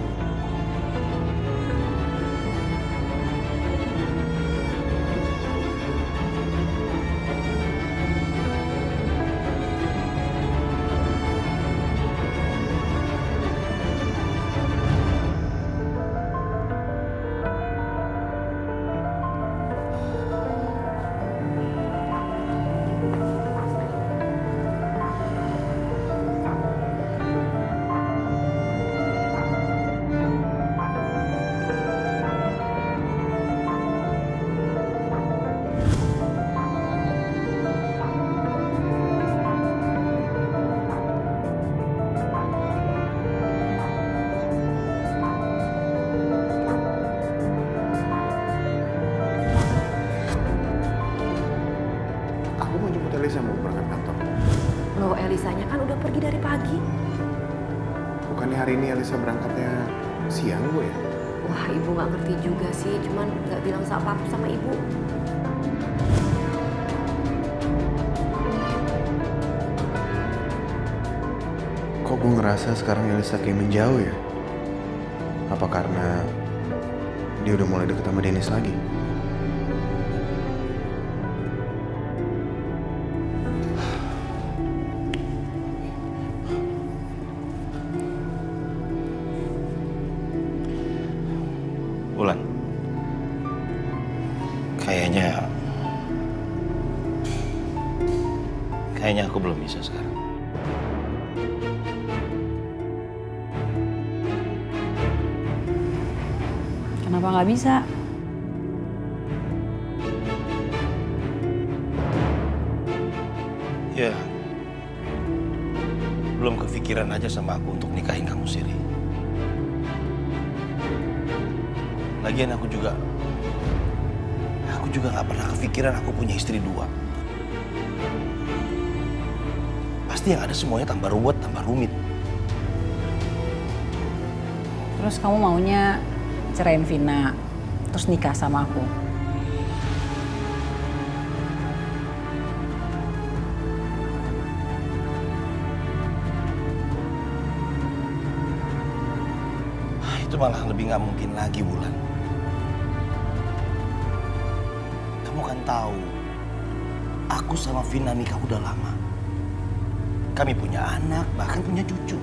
Elisa mau berangkat kantor. Loh, Elisanya kan udah pergi dari pagi. Bukannya hari ini Elisa berangkatnya siang, Bu ya? Wah, Ibu nggak ngerti juga sih, cuman nggak bilang apa-apa sama Ibu. Kok gue ngerasa sekarang Elisa kayak menjauh ya? Apa karena dia udah mulai deket sama Dennis lagi? Bulan, kayaknya, kayaknya aku belum bisa sekarang. Kenapa nggak bisa? Ya, belum kepikiran aja sama aku untuk nikahin kamu, Siri. Lagian aku juga, aku juga nggak pernah kepikiran aku punya istri dua. Pasti yang ada semuanya tambah ruwet, tambah rumit. Terus kamu maunya cerain Vina, terus nikah sama aku? Itu malah lebih nggak mungkin lagi, Bulan. Kamu kan tahu, aku sama Vina nikah udah lama. Kami punya anak, bahkan punya cucu.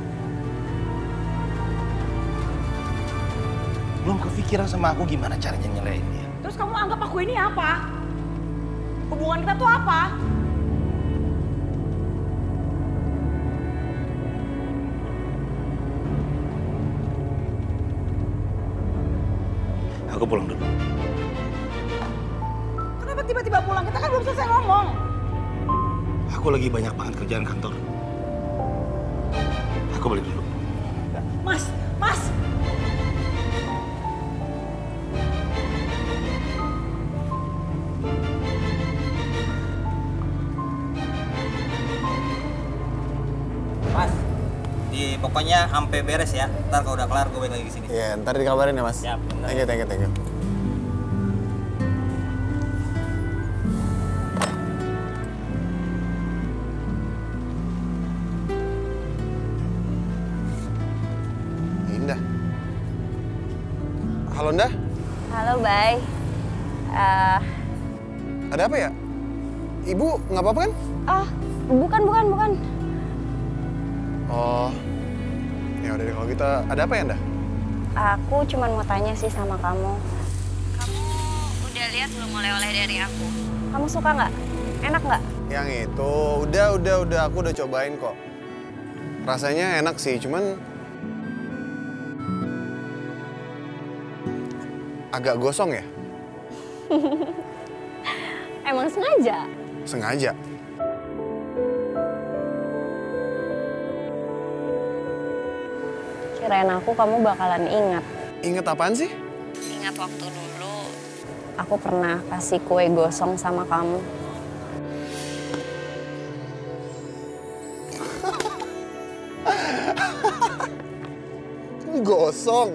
Belum kepikiran sama aku gimana caranya nyelein dia. Terus kamu anggap aku ini apa? Hubungan kita tuh apa? Aku pulang dulu. Kenapa tiba-tiba pulang? Kita kan belum selesai ngomong. Aku lagi banyak banget kerjaan kantor. Aku balik dulu. Mas, Mas. pokoknya sampai beres ya. Ntar kalau udah kelar gue balik lagi ke sini. Iya, ntar dikabarin ya, Mas. Siap, bener. Thank you, thank you, thank you. Indah. Halo, Indah. Halo, Bay. Uh, Ada apa ya? Ibu nggak apa-apa kan? oh, bukan, bukan, bukan. Oh, ya udah deh kalau gitu. Ada apa ya, Indah? Aku cuma mau tanya sih sama kamu. Kamu udah lihat belum oleh-oleh dari aku? Kamu suka nggak? Enak nggak? Yang itu, udah, udah, udah. Aku udah cobain kok. Rasanya enak sih, cuman agak gosong ya? Emang sengaja? Sengaja. Kirain aku kamu bakalan ingat. Ingat apaan sih? Ingat waktu dulu aku pernah kasih kue gosong sama kamu. Gosong?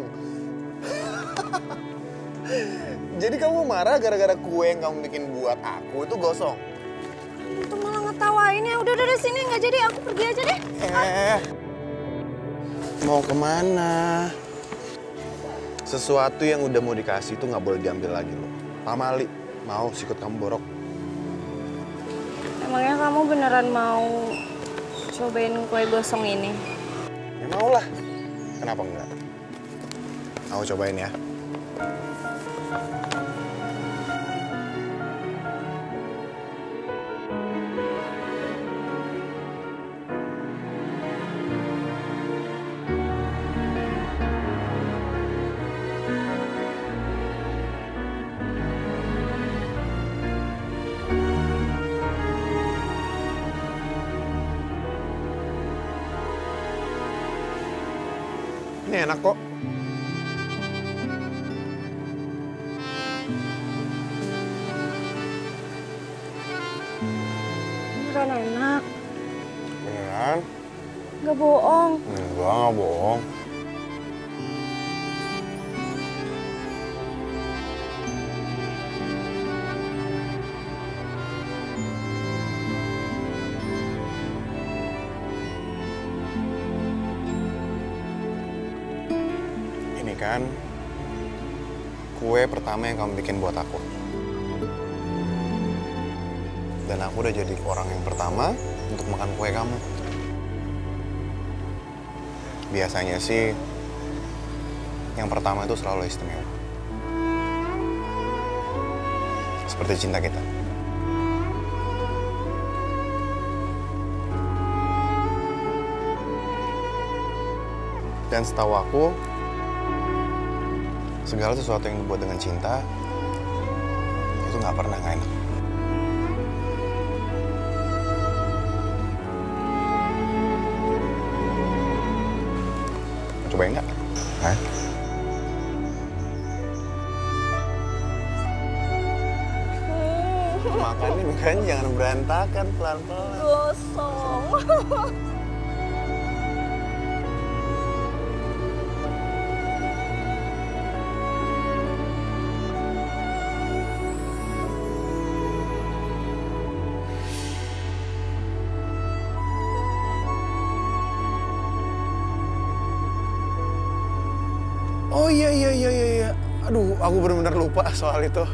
Jadi kamu marah gara-gara kue yang kamu bikin buat aku itu gosong? Itu malah ngetawain ya. Udah, udah, udah sini nggak jadi. Aku pergi aja deh. Eh, mau kemana? Sesuatu yang udah mau dikasih itu nggak boleh diambil lagi loh. Pak Mali, mau sikut kamu borok? Emangnya kamu beneran mau cobain kue gosong ini? Ya mau lah. Kenapa enggak? Aku cobain ya. Ini enak kok. Beneran enak. Beneran? Nggak bohong. Enggak, nggak bohong. Ini kan kue pertama yang kamu bikin buat aku. Dan aku udah jadi orang yang pertama untuk makan kue kamu. Biasanya sih yang pertama itu selalu istimewa. Seperti cinta kita. Dan setahu aku, segala sesuatu yang dibuat dengan cinta itu nggak pernah nggak enak. Mau cobain nggak? Hah? Makannya bukan jangan berantakan, pelan-pelan. Gosong. Oh iya, iya, iya, iya, iya. Aduh, aku benar-benar lupa soal itu.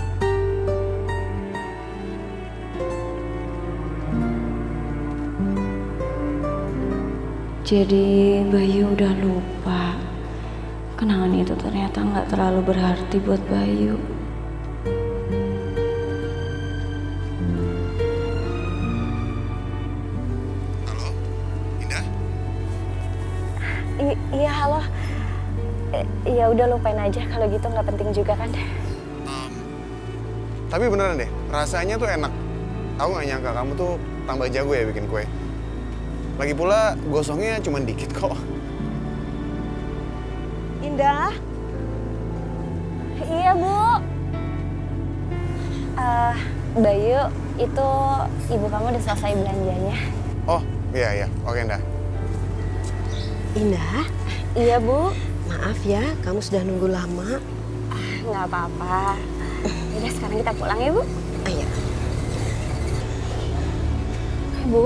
Jadi Bayu udah lupa. Kenangan itu ternyata nggak terlalu berarti buat Bayu. Halo, Indah? I iya, halo. Ya udah lupain aja kalau gitu, nggak penting juga kan. Um, tapi beneran deh, rasanya tuh enak. Aku nggak nyangka kamu tuh tambah jago ya bikin kue. Lagi pula gosongnya cuma dikit kok. Indah? Iya, Bu. Uh, Bayu, itu ibu kamu udah selesai belanjanya. Oh, iya, iya. Oke, Indah. Indah? Iya, Bu. Maaf ya, kamu sudah nunggu lama. Ah, nggak apa-apa. Udah, sekarang kita pulang ya, Bu? Ayo. Bu.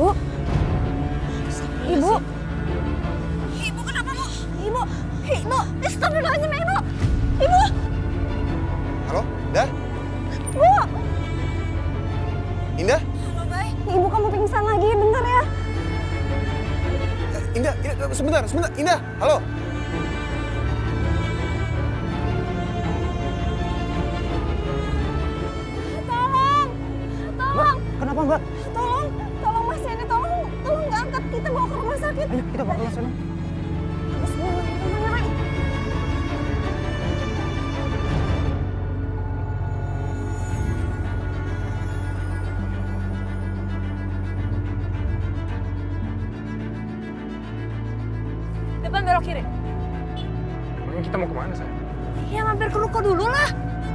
Ibu. Ibu kenapa, Bu? Ibu. Ibu. Astagfirullahaladzim, Ibu. Ibu. Halo, Indah? Bu. Indah? Halo, Bay. Ibu kamu pingsan lagi, bentar ya. Indah, Indah, sebentar, sebentar. Indah, halo. Tolong. Tolong. Kenapa, Mbak? Tolong. Tolong Mas ini, tolong. Tolong nggak angkat. Kita bawa ke rumah sakit. Ayo, kita bawa ke rumah sana. Bismillahirrahmanirrahim. Depan belok kiri. Emangnya kita mau kemana, sayang? Ya mampir ke ruko dulu lah.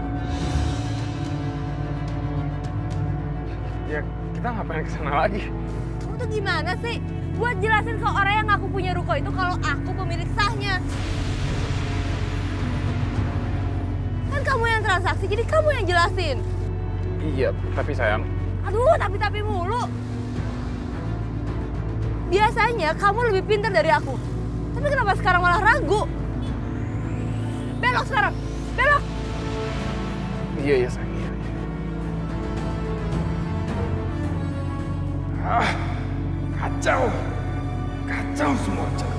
Ya, kita ngapain ke sana lagi? Kamu tuh gimana sih? Buat jelasin ke orang yang ngaku punya ruko itu kalau aku pemilik sahnya. Kan kamu yang transaksi, jadi kamu yang jelasin. Iya, tapi sayang. Aduh, tapi-tapi mulu. Biasanya kamu lebih pintar dari aku. Tapi kenapa sekarang malah ragu? Belok sekarang, belok. Iya, iya sayang. Iya, iya. Ah, kacau. Kacau semua, Cak.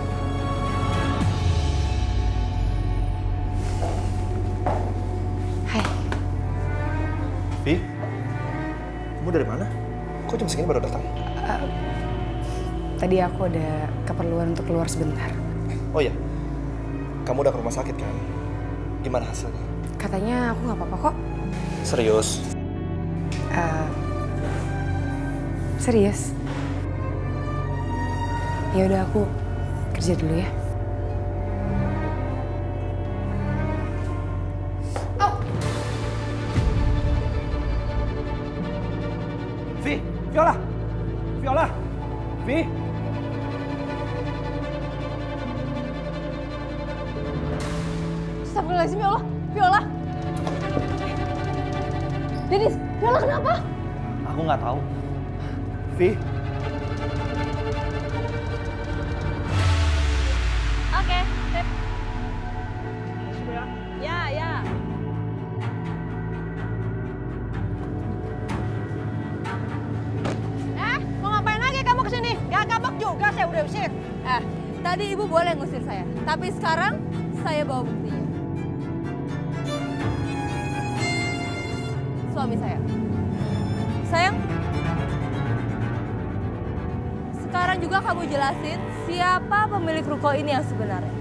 Hai. Vi, kamu dari mana? Kok jam segini baru datang? Uh, tadi aku ada keperluan untuk keluar sebentar. Oh iya, kamu udah ke rumah sakit kan? Gimana hasilnya? Katanya aku nggak apa-apa kok. Serius? Uh, serius. Ya udah aku kerja dulu ya. Oh. Vi, Viola, Viola, Vi. Astagfirullahaladzim, ya Allah. Viola. Denis, Viola kenapa? Aku nggak tahu. Vi. Oke, sip. Ya, ya. Eh, mau ngapain lagi kamu kesini? Gak kapok juga, saya udah usir. Eh, tadi ibu boleh ngusir saya. Tapi sekarang saya bawa buktinya. Suami saya. Sayang, sekarang juga kamu jelasin siapa pemilik ruko ini yang sebenarnya.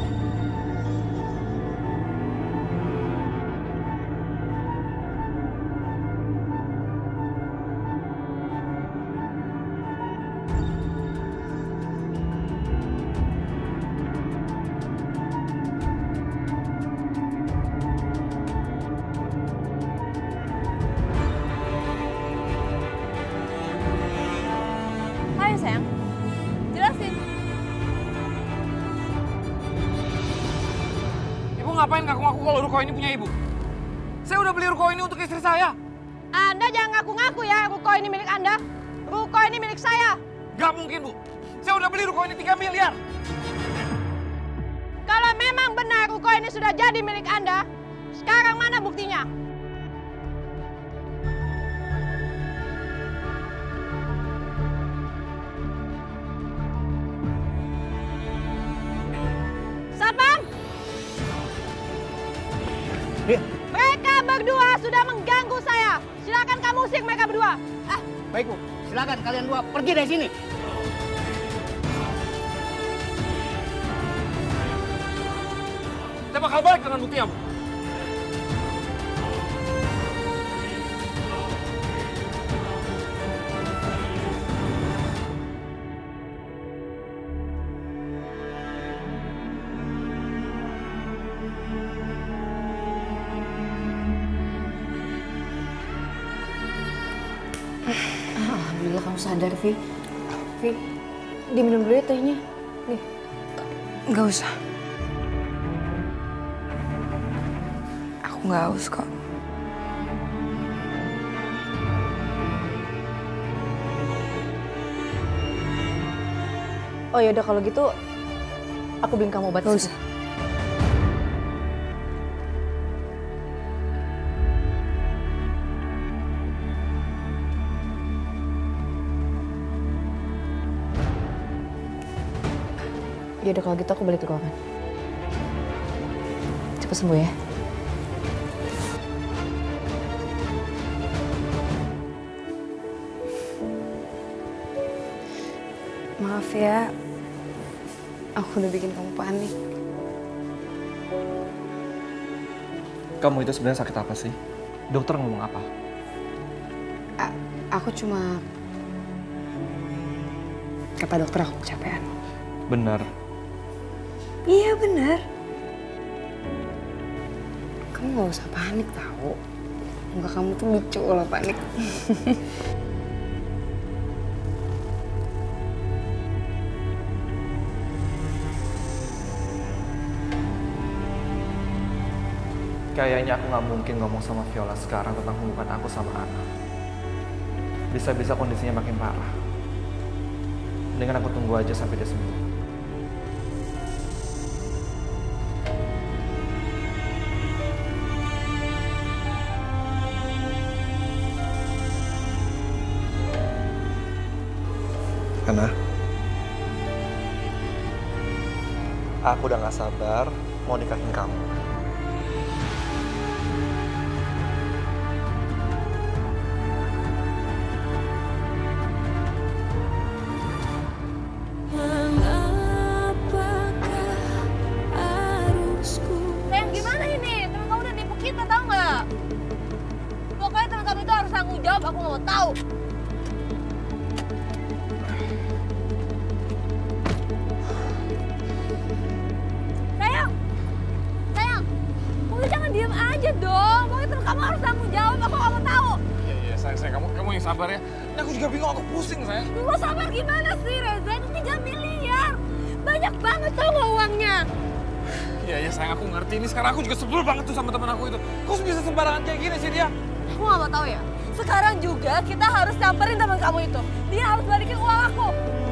Ayo sayang, jelasin. Ibu ngapain ngaku-ngaku kalau ruko ini punya ibu? Saya udah beli ruko ini untuk istri saya. Anda jangan ngaku-ngaku ya, ruko ini milik Anda. Ruko ini milik saya. Gak mungkin, Bu. Saya udah beli ruko ini tiga miliar. Kalau memang benar ruko ini sudah jadi milik Anda, sekarang mana buktinya? Satpam! Mereka berdua sudah mengganggu saya. Silakan kamu usir mereka berdua. Ah. Baik, Bu. Silakan kalian dua pergi dari sini. Saya bakal balik dengan buktinya, Bu. Alhamdulillah kamu sadar, Vi. Vi, diminum dulu ya tehnya. Nih. Nggak usah. Aku nggak haus kok. Oh yaudah kalau gitu, aku beliin kamu obat. Nggak usah. Yaudah kalau gitu aku balik ke ruangan. Cepet sembuh ya. Maaf ya, aku udah bikin kamu panik. Kamu itu sebenarnya sakit apa sih? Dokter ngomong apa? A aku cuma... Kata dokter aku kecapean. Benar. Iya benar. Kamu gak usah panik tau. Muka kamu tuh lucu kalau panik. Kayaknya aku nggak mungkin ngomong sama Viola sekarang tentang hubungan aku sama Ana. Bisa-bisa kondisinya makin parah. Mendingan aku tunggu aja sampai dia sembuh. Ana, aku udah gak sabar mau nikahin kamu. Sayang gimana ini? Temen kamu udah nipu kita tau nggak? Pokoknya temen kamu itu harus tanggung jawab, aku nggak mau tahu. Diam aja dong, pokoknya temen kamu harus tanggung jawab, aku gak mau tahu. Iya, iya, sayang, sayang, kamu, kamu yang sabar ya. Ini aku juga bingung, aku pusing, sayang. Lu sabar gimana sih, Reza? Itu tiga miliar. Banyak banget tau gak uangnya. Iya, iya, sayang, aku ngerti. Ini sekarang aku juga sebel banget tuh sama teman aku itu. Kok bisa sembarangan kayak gini sih dia? Aku gak mau tahu ya. Sekarang juga kita harus samperin teman kamu itu. Dia harus balikin uang aku.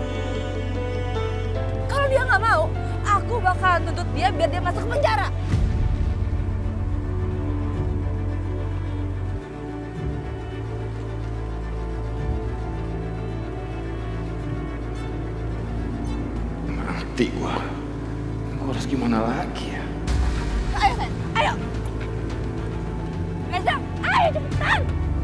Kalau dia gak mau, aku bakalan tuntut dia biar dia masuk ke penjara. Gua. Gua harus gimana lagi ya? Ayo, sayang. Ayo. Reza, ayo cepetan.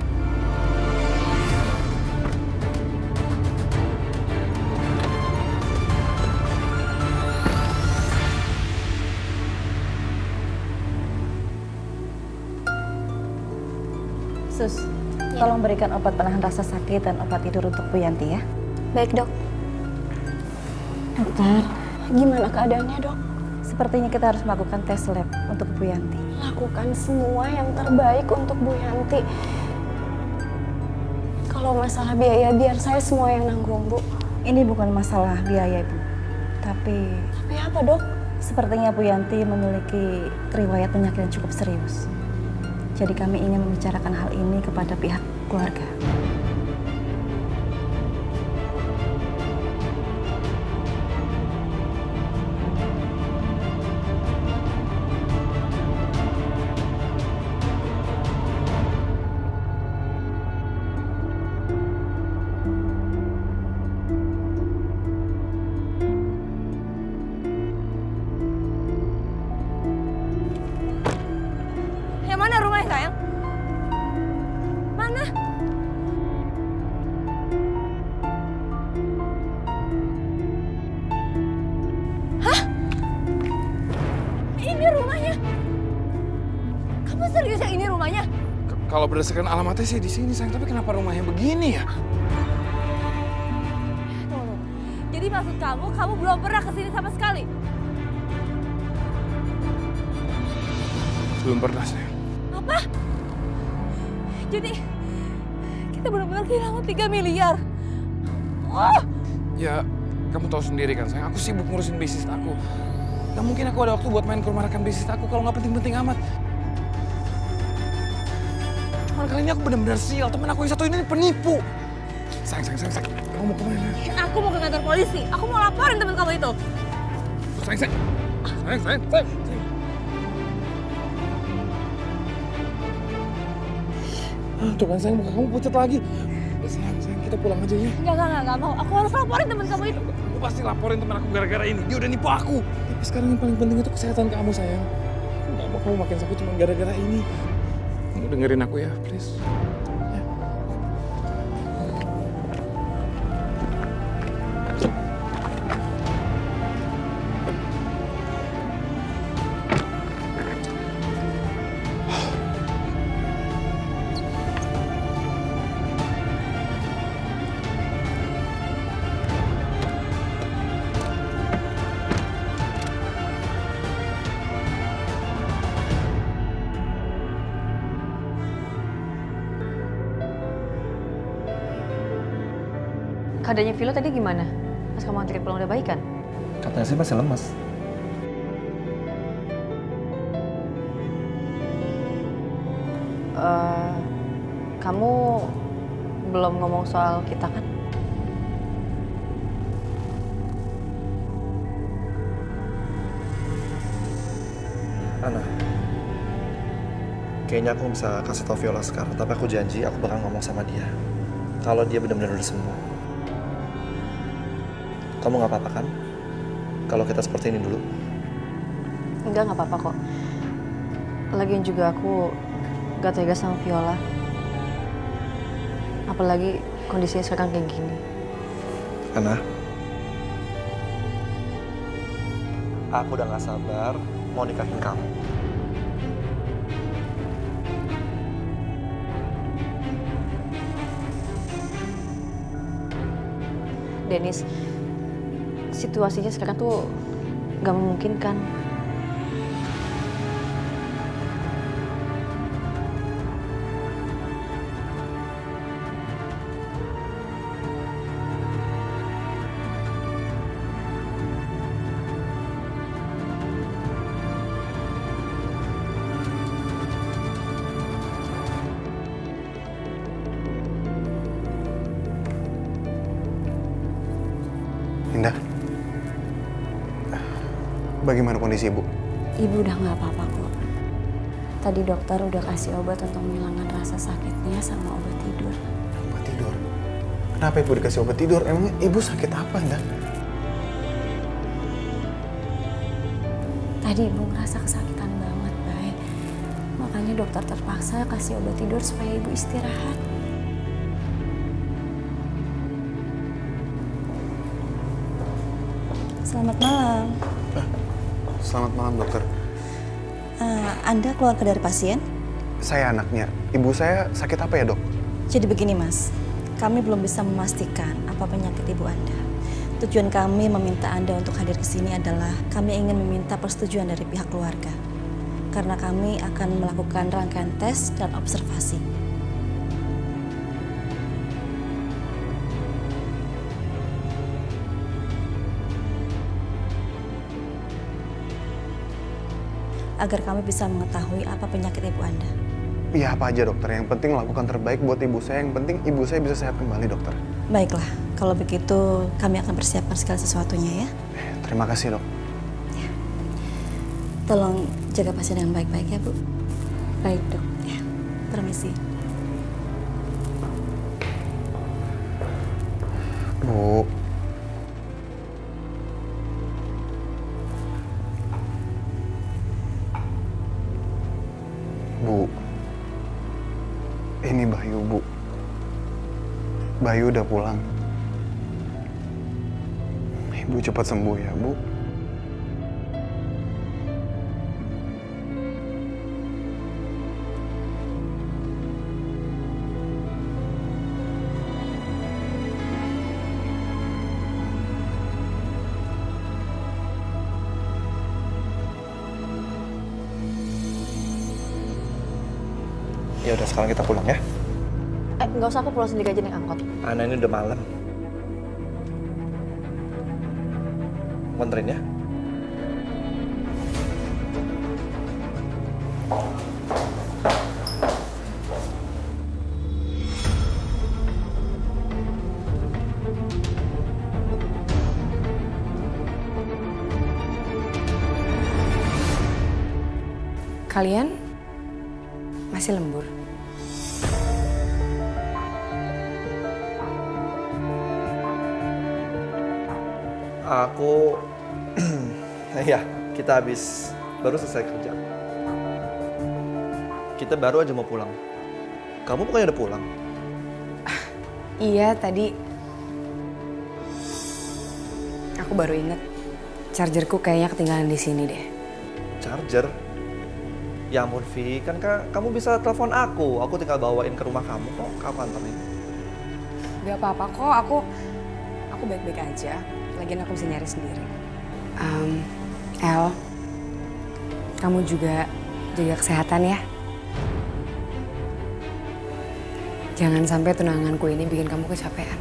Sus, tolong berikan obat penahan rasa sakit dan obat tidur untuk Bu Yanti ya. Baik dok. Dokter, gimana keadaannya dok? Sepertinya kita harus melakukan tes lab untuk Bu Yanti. Lakukan semua yang terbaik untuk Bu Yanti. Kalau masalah biaya biar saya semua yang nanggung Bu. Ini bukan masalah biaya Bu, tapi... Tapi apa dok? Sepertinya Bu Yanti memiliki riwayat penyakit yang cukup serius. Jadi kami ingin membicarakan hal ini kepada pihak keluarga. Mana rumahnya, sayang? Mana? Hah? Ini rumahnya? Kamu serius ya ini rumahnya? K kalau berdasarkan alamatnya sih di sini, sayang. Tapi kenapa rumahnya begini ya? Tunggu, tunggu. Jadi maksud kamu, kamu belum pernah kesini sama sekali? Belum pernah, sayang. Apa? Jadi kita benar-benar kehilangan tiga miliar. Oh! Ya, kamu tahu sendiri kan, sayang. Aku sibuk ngurusin bisnis aku. Gak mungkin aku ada waktu buat main ke rumah rekan bisnis aku kalau nggak penting-penting amat. Cuman kali ini aku benar-benar sial, temen aku yang satu ini penipu. Sayang, sayang, sayang, sayang. Kamu mau kemana? Aku mau ke kantor polisi. Aku mau laporin teman kamu itu. Sayang, sayang. Sayang, sayang, sayang. Ah, tuh kan sayang, muka kamu pucat lagi. Sayang, sayang, kita pulang aja ya. Enggak, enggak, enggak, enggak mau. Aku harus laporin teman kamu itu. Aku pasti laporin teman aku gara-gara ini. Dia udah nipu aku. Tapi sekarang yang paling penting itu kesehatan kamu, sayang. Aku gak mau kamu makin sakit cuma gara-gara ini. Kamu dengerin aku ya, please. Keadaannya Vilo tadi gimana? Pas kamu anterin pulang udah baik kan? Katanya sih masih lemas. Uh, kamu belum ngomong soal kita kan? Ana, kayaknya aku bisa kasih tau Viola sekarang, tapi aku janji aku bakal ngomong sama dia. Kalau dia benar-benar udah sembuh. Kamu nggak apa-apa kan? Kalau kita seperti ini dulu? Enggak, nggak apa-apa kok. Lagian juga aku gak tega sama Viola. Apalagi kondisinya sekarang kayak gini. Ana, aku udah gak sabar mau nikahin kamu. Dennis, situasinya sekarang tuh gak memungkinkan. Indah, bagaimana kondisi ibu? Ibu udah nggak apa-apa kok. Tadi dokter udah kasih obat untuk menghilangkan rasa sakitnya sama obat tidur. Obat tidur? Kenapa ibu dikasih obat tidur? Emangnya ibu sakit apa, Indah? Tadi ibu ngerasa kesakitan banget, Bay. Makanya dokter terpaksa kasih obat tidur supaya ibu istirahat. Selamat malam. Selamat malam, dokter. Uh, Anda keluarga dari pasien? Saya anaknya. Ibu saya sakit apa ya, dok? Jadi begini, Mas. Kami belum bisa memastikan apa penyakit ibu Anda. Tujuan kami meminta Anda untuk hadir ke sini adalah kami ingin meminta persetujuan dari pihak keluarga. Karena kami akan melakukan rangkaian tes dan observasi. Agar kami bisa mengetahui apa penyakit ibu Anda. Iya, apa aja dokter. Yang penting lakukan terbaik buat ibu saya. Yang penting ibu saya bisa sehat kembali, dokter. Baiklah, kalau begitu kami akan persiapkan segala sesuatunya ya. Terima kasih, dok. Ya. Tolong jaga pasien dengan baik-baik ya, Bu. Baik, dok. Ya, permisi. Bu. Bu, ini Bayu, Bu. Bayu udah pulang. Ibu cepat sembuh ya, Bu. Ya udah, sekarang kita pulang ya. Eh, nggak usah, aku pulang sendiri aja naik angkot. Ana, ini udah malam. Nganterin ya. Kalian masih lembur? Aku, ya kita habis baru selesai kerja. Kita baru aja mau pulang. Kamu bukannya udah pulang? Iya, tadi aku baru inget chargerku kayaknya ketinggalan di sini deh. Charger? Ya ampun Vi, kan ka, kamu bisa telepon aku. Aku tinggal bawain ke rumah kamu kok, kamu anterin. Gak apa-apa kok, aku aku baik-baik aja. Lagian aku bisa nyari sendiri. Um, El, kamu juga jaga kesehatan ya. Jangan sampai tunanganku ini bikin kamu kecapean.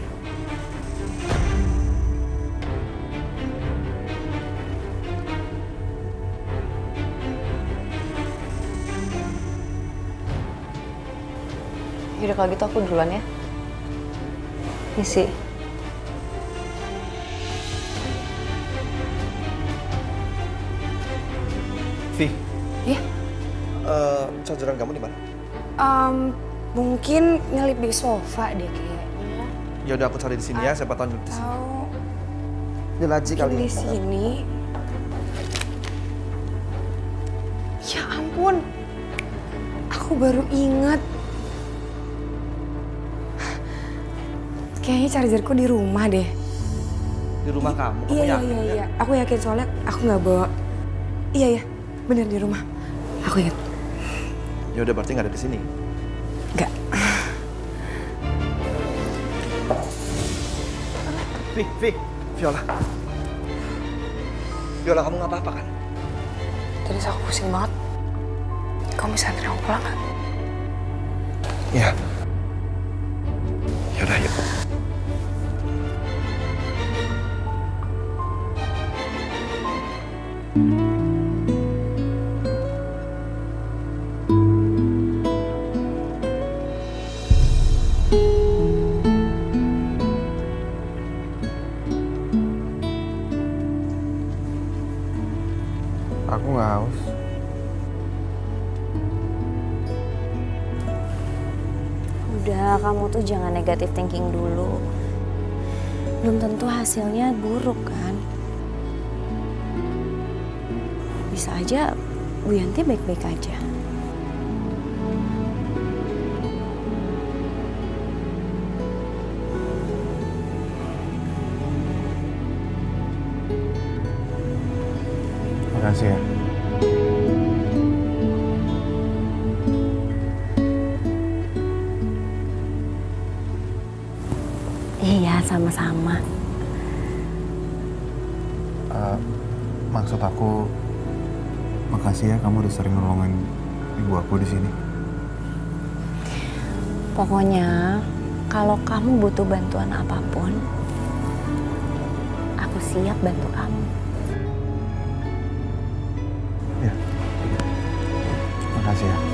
Yaudah kalau gitu aku duluan ya. Misi. Vi. Iya? Uh, chargeran kamu di mana? Um, mungkin nyelip di sofa deh kayaknya. Ya udah aku cari di sini ya, siapa tahu di sini. Tahu. Di laci kali. Di sini. Ya ampun. Aku baru ingat. Kayaknya chargerku di rumah deh. Di rumah kamu? Kamu iya, yakin? iya, iya. Aku yakin soalnya aku nggak bawa. Iya, iya. Bener di rumah. Aku ingat. Ya udah berarti nggak ada di sini. Nggak. Vi, Vi, Viola. Viola, kamu nggak apa-apa kan? Tadi aku pusing banget. Kamu bisa anterin aku pulang nggak? Iya. Ya udah, yuk. Aku nggak haus. Udah, kamu tuh jangan negatif thinking dulu. Belum tentu hasilnya buruk kan. Bisa aja Bu Yanti baik-baik aja. Makasih ya. Iya, sama-sama. Uh, maksud aku, makasih ya kamu udah sering nolongin ibu aku di sini. Pokoknya, kalau kamu butuh bantuan apapun, aku siap bantu kamu. Ya. Makasih ya.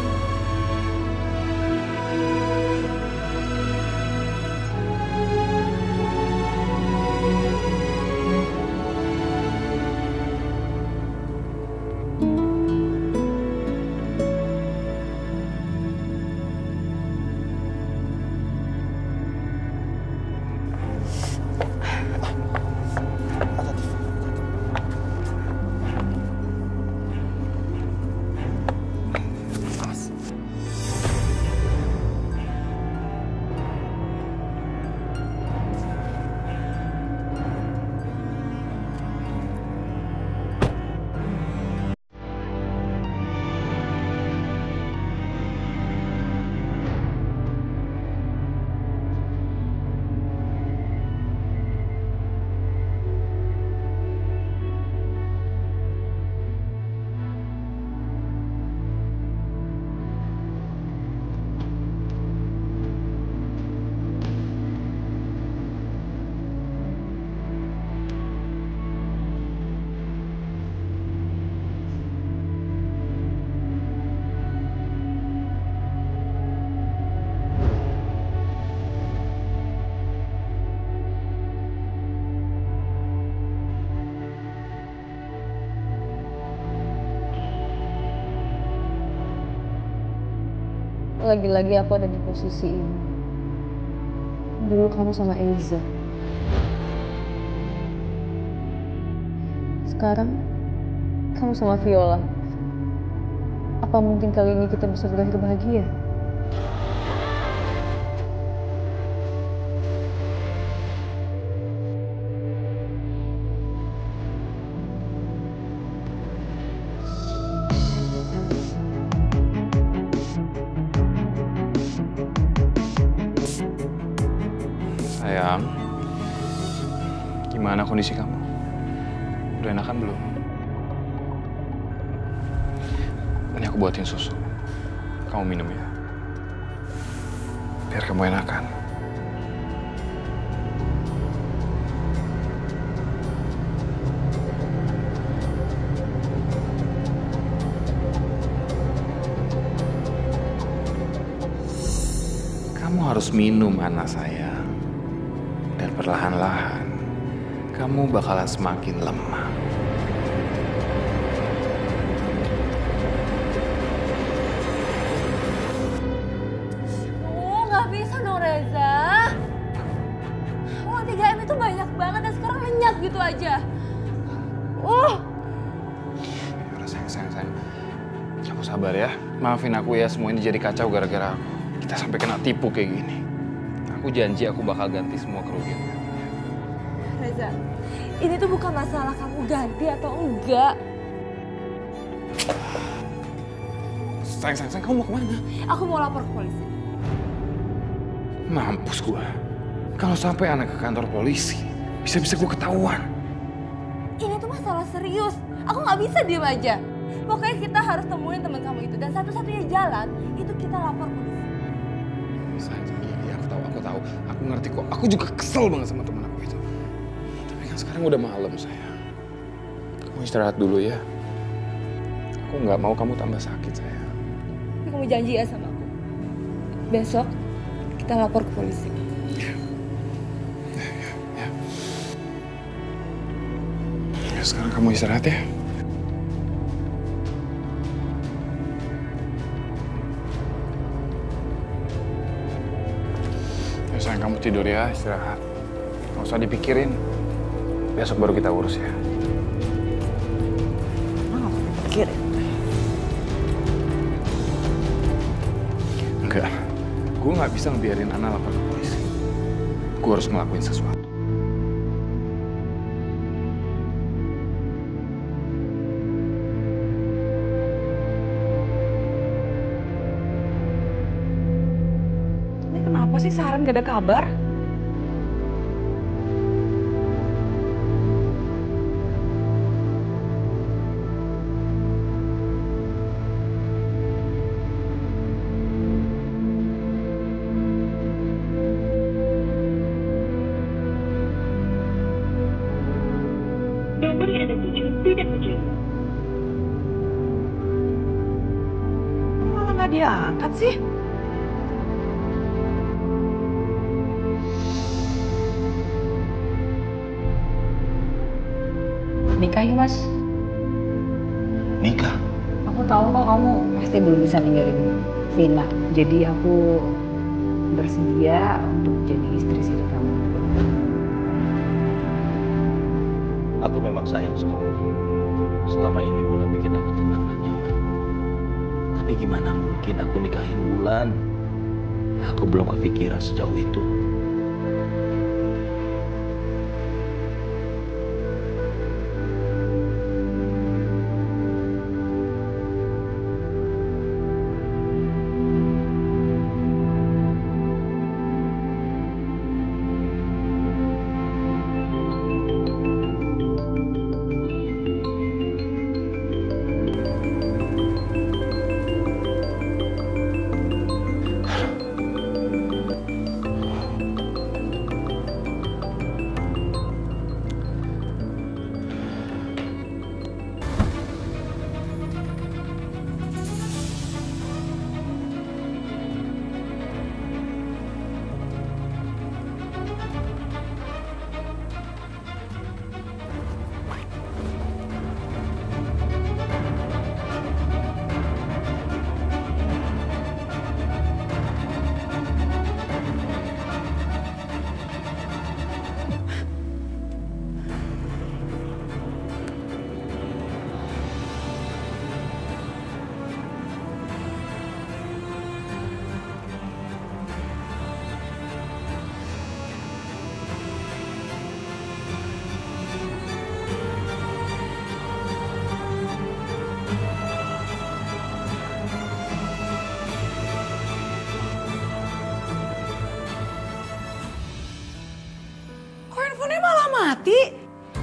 lagi-lagi aku ada di posisi ini. Dulu kamu sama Eza. Sekarang kamu sama Viola. Apa mungkin kali ini kita bisa berakhir bahagia? Sayang, gimana kondisi kamu? Udah enakan belum? Ini aku buatin susu. Kamu minum ya. Biar kamu enakan. Kamu harus minum, anak saya. Dan perlahan-lahan, kamu bakalan semakin lemah. Oh, nggak bisa dong, Reza. Uang tiga M itu banyak banget dan sekarang lenyap gitu aja. Uh. Yaudah, sayang, sayang, sayang. Kamu sabar ya. Maafin aku ya, semua ini jadi kacau gara-gara aku. Kita sampai kena tipu kayak gini. Aku janji aku bakal ganti semua kerugian. Reza, ini tuh bukan masalah kamu ganti atau enggak. Sayang, sayang, sayang, kamu mau kemana? Aku mau lapor ke polisi. Mampus gua. Kalau sampai anak ke kantor polisi, bisa-bisa gua ketahuan. Ini tuh masalah serius. Aku nggak bisa diem aja. Pokoknya kita harus temuin teman kamu itu. Dan satu-satunya jalan, itu kita lapor polisi. Sayang, sayang, iya, aku tahu, aku tahu. Aku ngerti kok. Aku juga kesel banget sama teman aku itu. Tapi kan sekarang udah malam, sayang. Kamu istirahat dulu ya. Aku nggak mau kamu tambah sakit, sayang. Tapi kamu janji ya sama aku. Besok kita lapor ke polisi. Ya, sekarang kamu istirahat ya. Ya sayang, kamu tidur ya, istirahat. Nggak usah dipikirin. Besok baru kita urus ya. Nggak usah dipikirin. Enggak. Gue nggak bisa ngebiarin Ana lapor ke polisi. Gue harus ngelakuin sesuatu. Kenapa sih Saran gak ada kabar? Nomor yang Anda tuju tidak menjawab. Malah gak diangkat sih? Nikah yuk, Mas. Nikah? Aku tahu kok kamu pasti belum bisa ninggalin Vina. Jadi aku bersedia untuk jadi istri siri kamu. Aku memang sayang sama kamu. Selama ini Bulan bikin aku tenang dan nyaman. Tapi gimana mungkin aku nikahin Bulan? Aku belum kepikiran sejauh itu. mati.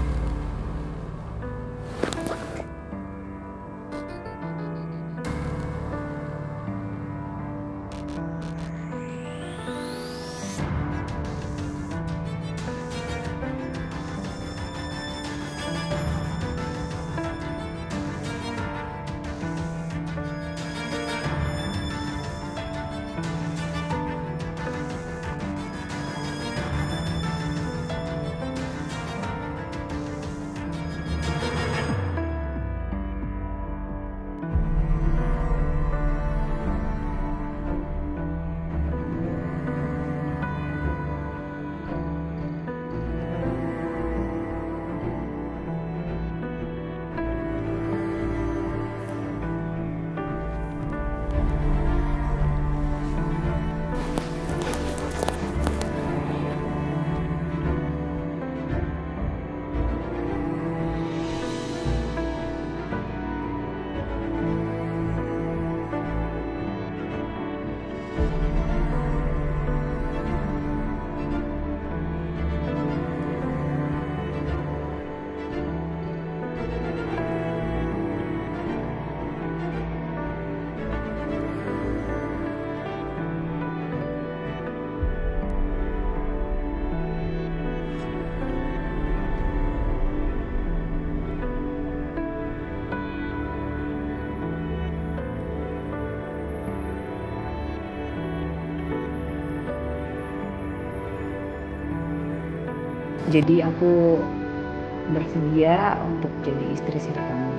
Jadi aku bersedia untuk jadi istri siri kamu.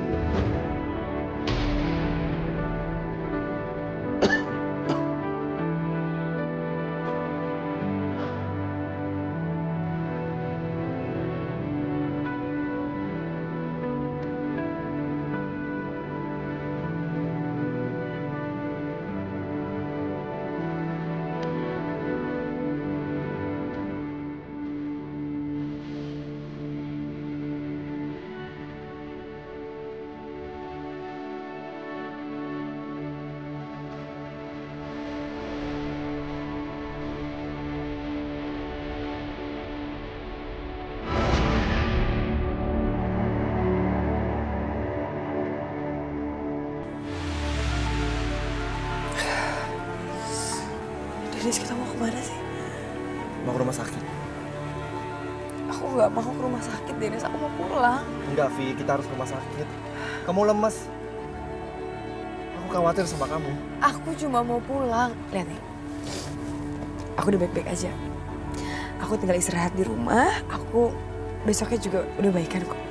Denis, kita mau kemana sih? Mau ke rumah sakit. Aku nggak mau ke rumah sakit, Denis. Aku mau pulang. Enggak, Vi. Kita harus ke rumah sakit. Kamu lemes. Aku khawatir sama kamu. Aku cuma mau pulang. Lihat nih. Aku udah baik-baik aja. Aku tinggal istirahat di rumah. Aku besoknya juga udah baikan kok.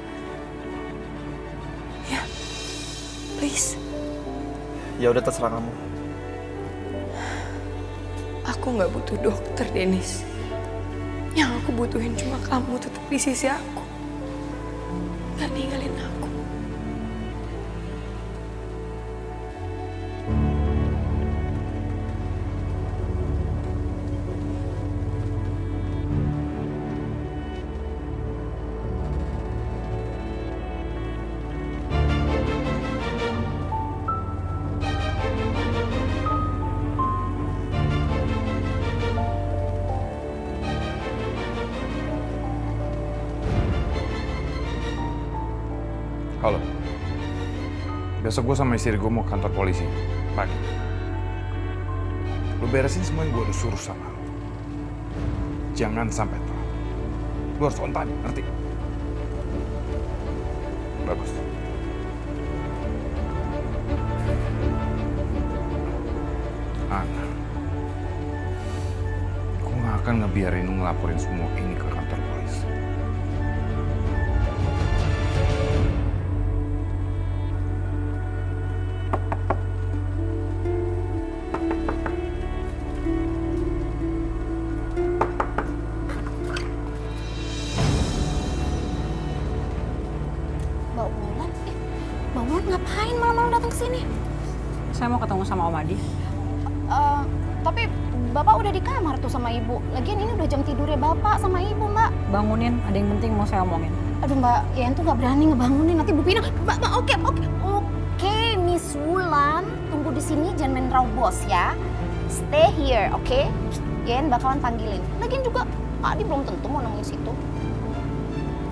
Ya, please. Ya udah, terserah kamu. Aku nggak butuh dokter, Denis. Yang aku butuhin cuma kamu tetap di sisi aku. Gak ninggalin aku. Halo. Besok gue sama istri gue mau ke kantor polisi. Pagi. Lu beresin semua yang gue udah suruh sama lu. Jangan sampai telat. Lu harus on time, ngerti? Bagus. Ana. Gue gak akan ngebiarin lu ngelaporin semua ini ke kantor polisi. Ngapain malam-malam datang ke sini? Saya mau ketemu sama Om Adi. Uh, tapi Bapak udah di kamar tuh sama Ibu. Lagian ini udah jam tidurnya Bapak sama Ibu, Mbak. Bangunin, ada yang penting mau saya omongin. Aduh Mbak, ya itu nggak berani ngebangunin. Nanti Bu Pina, Mbak, Mbak, oke, oke. Oke, Miss Wulan, tunggu di sini jangan main raubos ya. Stay here, oke? Okay? Yen bakalan panggilin. Lagian juga Adi belum tentu mau nemuin situ.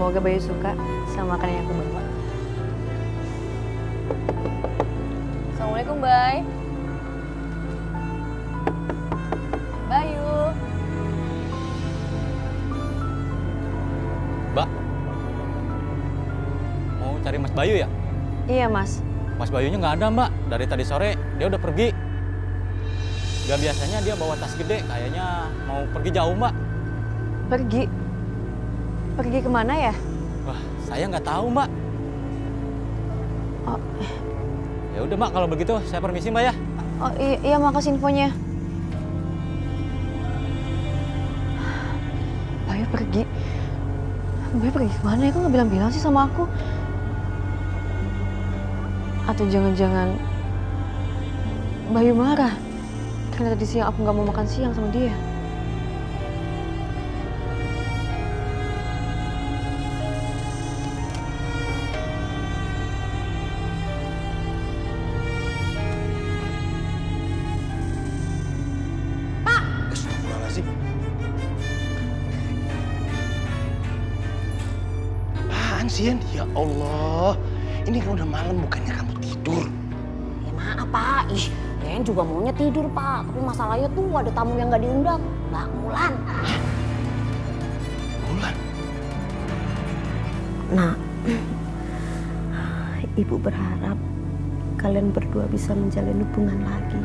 Semoga Bayu suka sama makanan yang aku bawa. Assalamualaikum, Bay. Bayu. Mbak, mau cari Mas Bayu ya? Iya, Mas. Mas Bayunya nggak ada, Mbak. Dari tadi sore dia udah pergi. Gak biasanya dia bawa tas gede, kayaknya mau pergi jauh, Mbak. Pergi? Pergi kemana ya? Wah, saya nggak tahu, Mbak. Oh. Ya udah, Mbak, kalau begitu saya permisi, Mbak ya. Oh iya, iya makasih infonya. Bayu pergi. Bayu pergi kemana ya? Kok nggak bilang-bilang sih sama aku? Atau jangan-jangan Bayu marah karena tadi siang aku nggak mau makan siang sama dia. Apaan sih, Yan? Ya Allah, ini kan udah malam, bukannya kamu tidur. Ya maaf, Pak. Ih, Ren juga maunya tidur, Pak. Tapi masalahnya tuh ada tamu yang nggak diundang. Mbak Mulan. Mulan? Nah, Ibu berharap kalian berdua bisa menjalin hubungan lagi.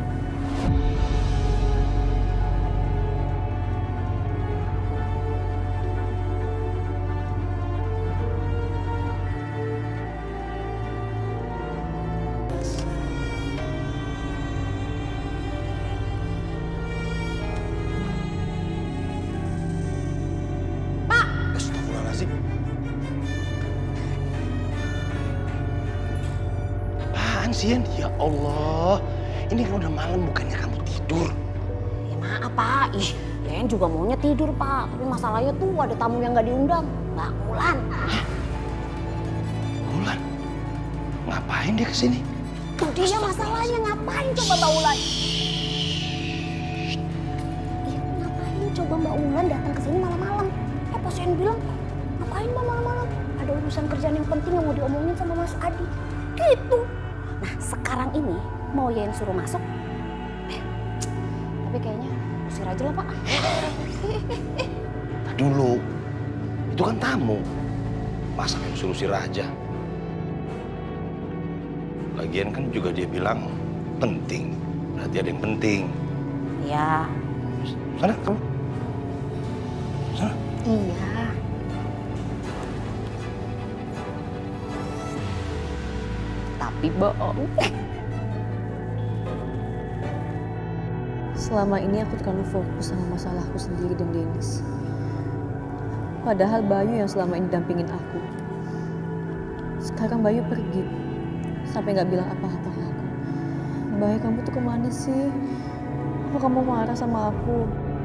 Apaan sih, Yan? Ya Allah, ini kan udah malam, bukannya kamu tidur. Ya maaf, Pak. Ih, Ren juga maunya tidur, Pak. Tapi masalahnya tuh ada tamu yang nggak diundang. Mbak Mulan. Mulan? Ngapain dia kesini? Tuh dia masalahnya, ngapain coba Mbak Mulan? Iya, ngapain coba Mbak Mulan datang ke sini malam-malam? Eh, Posen bilang, ngapain Mbak malam-malam? Ada urusan kerjaan yang penting yang mau diomongin sama Mas Adi. Gitu. Nah, sekarang ini mau Yen suruh masuk. Eh, tapi kayaknya usir aja lah, Pak. Dulu, itu kan tamu. Masa yang suruh usir aja? Lagian kan juga dia bilang penting. Berarti ada yang penting. Iya. Sana, kamu. Sana. Iya. Tapi bohong. Selama ini aku terlalu fokus sama masalahku sendiri dan Dennis. Padahal Bayu yang selama ini dampingin aku. Sekarang Bayu pergi, sampai nggak bilang apa-apa ke aku. Bayu, kamu tuh kemana sih? Apa kamu marah sama aku?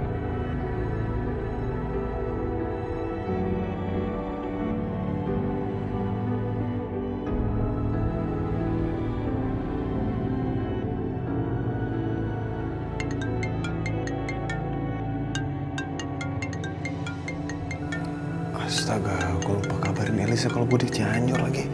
Astaga, gue lupa kabarin Elisa kalau gue di Cianjur lagi.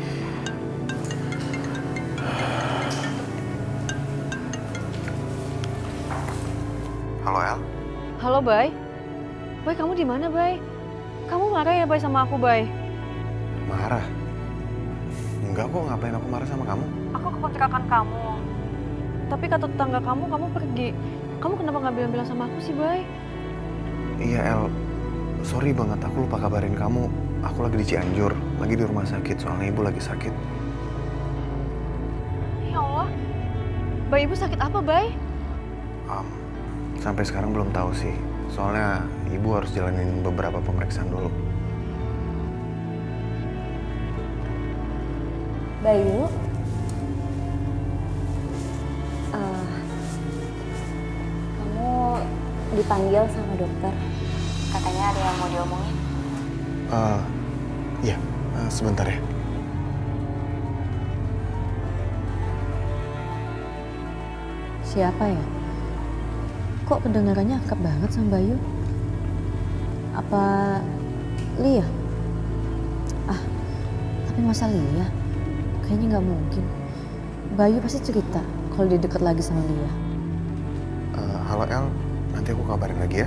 Halo, El. Halo, Bay. Bay, kamu di mana, Bay? Kamu marah ya, Bay, sama aku, Bay? Marah? Enggak kok, ngapain aku marah sama kamu? Aku ke kontrakan kamu. Tapi kata tetangga kamu, kamu pergi. Kamu kenapa nggak bilang-bilang sama aku sih, Bay? Iya, El. Sorry banget, aku lupa kabarin kamu. Aku lagi di Cianjur, lagi di rumah sakit, soalnya ibu lagi sakit. Ya Allah, Bay, ibu sakit apa, Bay? Um, sampai sekarang belum tahu sih, soalnya ibu harus jalanin beberapa pemeriksaan dulu. Bayu, uh, kamu dipanggil sama dokter. Katanya ada yang mau diomongin. Uh, iya, uh, sebentar ya. Siapa ya? Kok kedengarannya akrab banget sama Bayu? Apa Lia? masalah Lia? Kayaknya nggak mungkin. Bayu pasti cerita kalau dia deket lagi sama Lia. Uh, halo El, nanti aku kabarin lagi ya.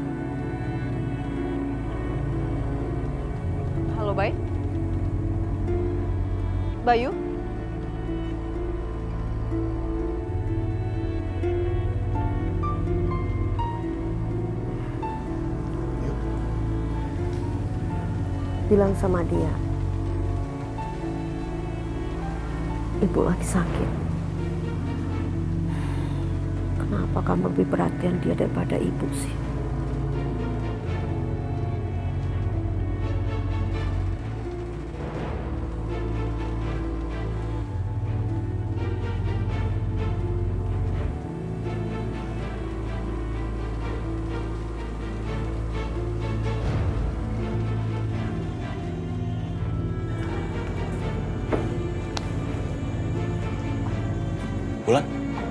Halo, Bay. Bayu? Bilang sama dia, ibu lagi sakit. Kenapa kamu lebih perhatian dia daripada ibu sih? Bulan?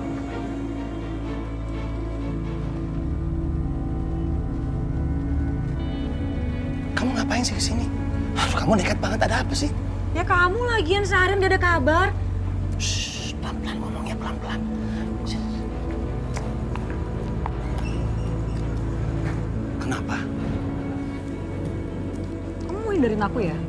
Kamu ngapain sih kesini? Aduh, kamu nekat banget, ada apa sih? Ya kamu lagian seharian gak ada kabar. Shh, pelan-pelan ngomongnya, pelan-pelan. Kenapa? Kamu mau hindarin aku ya?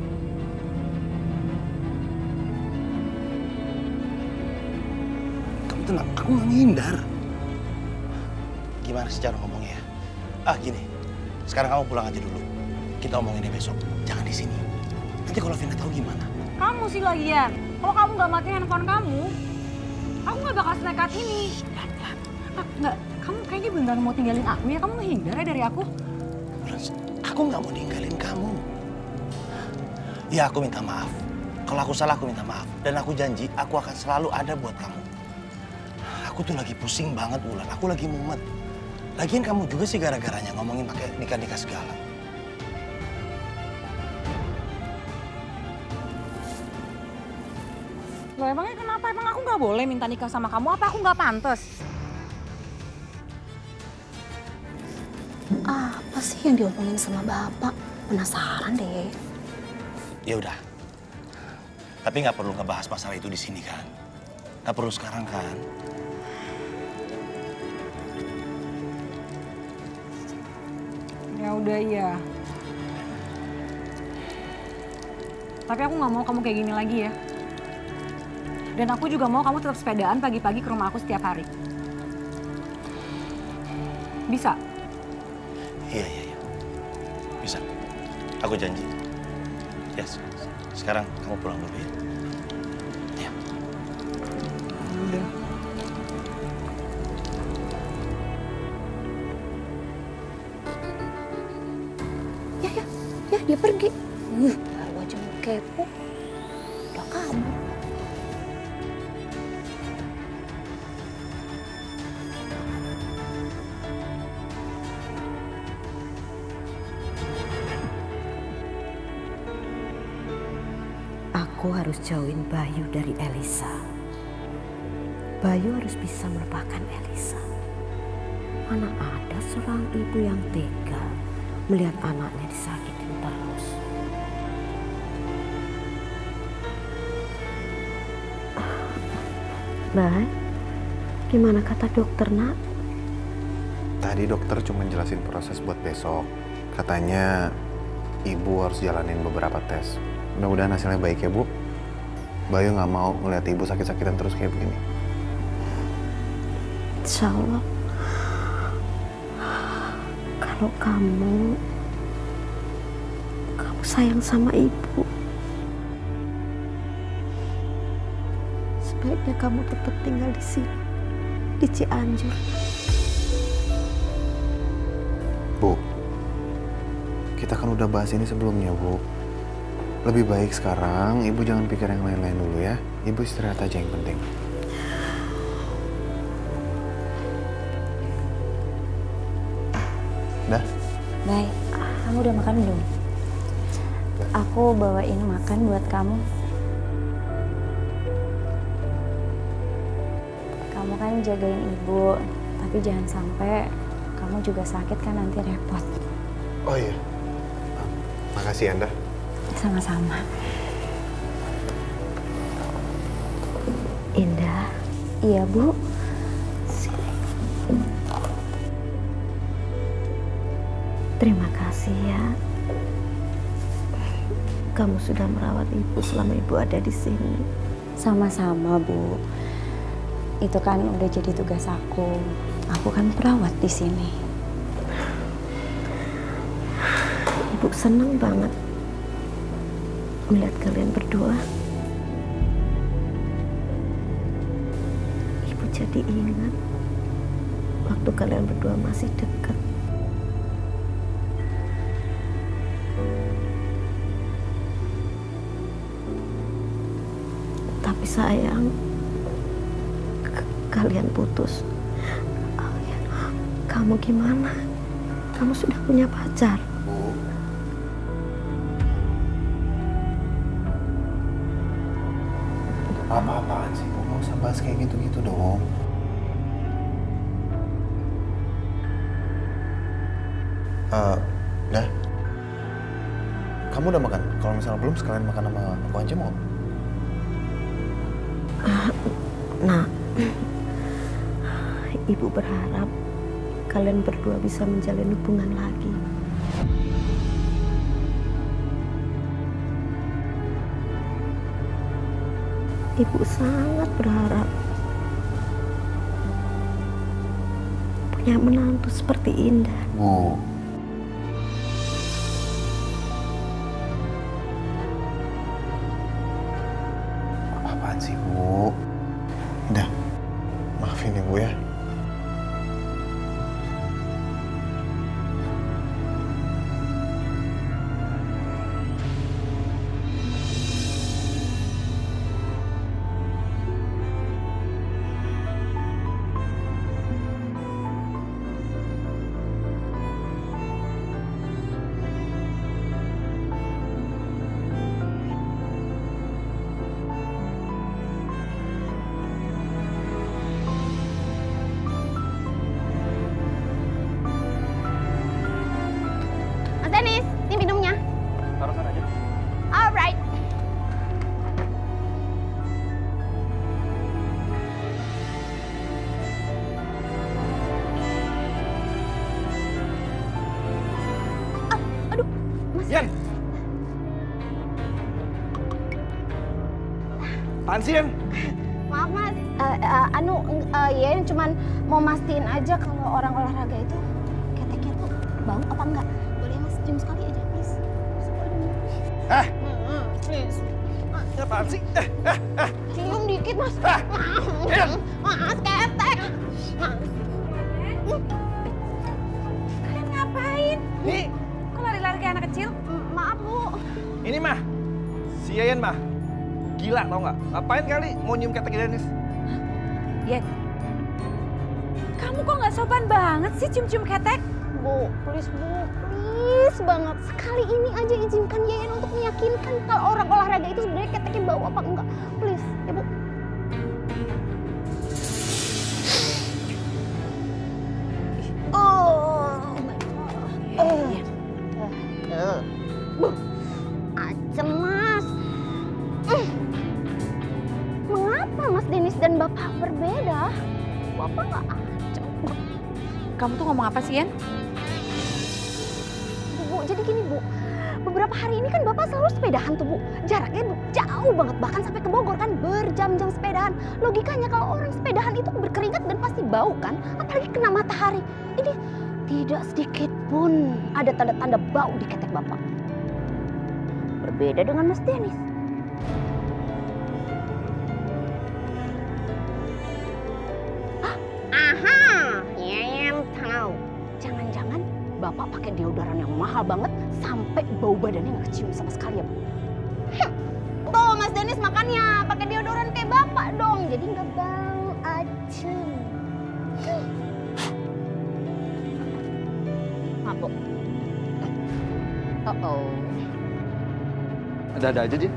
Tenang, aku nggak ngehindar. Gimana sih cara ngomongnya ya? Ah gini, sekarang kamu pulang aja dulu. Kita omonginnya besok, jangan di sini. Nanti kalau Vina tahu gimana? Kamu sih lagian. Kalau kamu nggak matiin handphone kamu, aku nggak bakal senekat ini. Pelan-pelan. Ah, nggak, kamu kayaknya beneran mau tinggalin aku ya? Kamu menghindar ya dari aku? Aku nggak mau ninggalin kamu. Ya aku minta maaf. Kalau aku salah aku minta maaf. Dan aku janji aku akan selalu ada buat kamu. Aku tuh lagi pusing banget, Wulan. Aku lagi mumet. Lagian kamu juga sih gara-garanya ngomongin pakai nikah-nikah segala. Loh emangnya kenapa? Emang aku nggak boleh minta nikah sama kamu? Apa aku nggak pantas? Apa sih yang diomongin sama bapak? Penasaran deh. Ya udah. Tapi nggak perlu ngebahas masalah itu di sini kan? Nggak perlu sekarang kan? Ya udah iya. Tapi aku nggak mau kamu kayak gini lagi ya. Dan aku juga mau kamu tetap sepedaan pagi-pagi ke rumah aku setiap hari. Bisa? Iya, iya, iya. Bisa. Aku janji. Yes. Sekarang kamu pulang dulu ya. Ya. Udah. Ya, ya, ya dia pergi. Uh, baru aja mau kepo. Udah kabur. Aku harus jauhin Bayu dari Elisa. Bayu harus bisa melupakan Elisa. Mana ada seorang ibu yang tega melihat anaknya disakitin terus. Bay, gimana kata dokter, Nak? Tadi dokter cuma jelasin proses buat besok. Katanya ibu harus jalanin beberapa tes. Mudah-mudahan hasilnya baik ya, Bu. Bayu nggak mau ngeliat ibu sakit-sakitan terus kayak begini. Insya Allah. Kalau kamu, kamu sayang sama ibu, sebaiknya kamu tetap tinggal di sini, di Cianjur. Bu, kita kan udah bahas ini sebelumnya, Bu. Lebih baik sekarang ibu jangan pikir yang lain-lain dulu ya. Ibu istirahat aja yang penting. Dah? Baik, kamu udah makan belum? Aku bawain makan buat kamu. Kamu kan jagain ibu, tapi jangan sampai kamu juga sakit kan nanti repot. Oh iya, makasih Anda. Sama-sama. Indah. Iya, Bu. Sini. Terima kasih ya. Kamu sudah merawat Ibu selama Ibu ada di sini. Sama-sama, Bu. Itu kan udah jadi tugas aku. Aku kan perawat di sini. Ibu senang banget melihat kalian berdua. Ibu jadi ingat waktu kalian berdua masih dekat. Tapi sayang, kalian putus. Kamu gimana? Kamu sudah punya pacar? Bu. Apa-apaan sih, Bu? Nggak usah bahas kayak gitu-gitu dong. Uh, dah. Kamu udah makan? Kalau misalnya belum, sekalian makan sama aku aja mau? Nah, Ibu berharap kalian berdua bisa menjalin hubungan lagi. Ibu sangat berharap punya menantu seperti Indah. Bu. Apaan sih, Bu? Udah, maafin Ibu ya. Dennis, ini minumnya. Taruh sana aja. Alright. Ah, aduh, Mas. Yan. Apaan sih, Yan? Maaf, Mas. Uh, uh, anu, uh, ya cuman mau mastiin aja kalau orang olahraga itu keteknya tuh bau apa enggak. Boleh Mas cium sekali aja, please. Eh, Hmm, please. apaan sih? Eh, eh, eh. Cium dikit, Mas. Yan. Mas, ketek. Kalian ngapain? Nih. Kok lari-lari kayak anak kecil? Maaf, Bu. Ini mah, si Yayan mah, gila tau nggak? Ngapain kali mau nyium ketek Dennis? Yen, kamu kok nggak sopan banget sih cium-cium ketek? Bu, please Bu, please banget. Sekali ini aja izinkan Yayan untuk meyakinkan kalau orang olahraga itu sebenarnya keteknya bau apa enggak. Please, ya Bu. Oh, oh, uh, Acem, Mas. Mm. Mengapa Mas Dennis dan Bapak berbeda? Bapak nggak acem. Kamu tuh ngomong apa sih, Yen? Bu, Bu, jadi gini Bu, beberapa hari ini kan Bapak selalu sepedahan tuh Bu. Jaraknya jauh banget, bahkan sampai ke Bogor kan berjam-jam sepedahan. Logikanya kalau orang sepedahan itu berkeringat dan pasti bau kan, apalagi kena matahari. Ini tidak sedikit pun ada tanda-tanda bau di ketek Bapak. Berbeda dengan Mas Dennis. Hah? Aha, Yayan tahu. Jangan-jangan Bapak pakai deodoran yang mahal banget sampai bau badannya nggak kecium sama sekali ya, Bu. Hm. Tuh Mas Dennis makannya pakai deodoran kayak Bapak dong, jadi nggak bau acem. Hm. Maaf, Bu. Oh, oh. Ada-ada aja, Jin.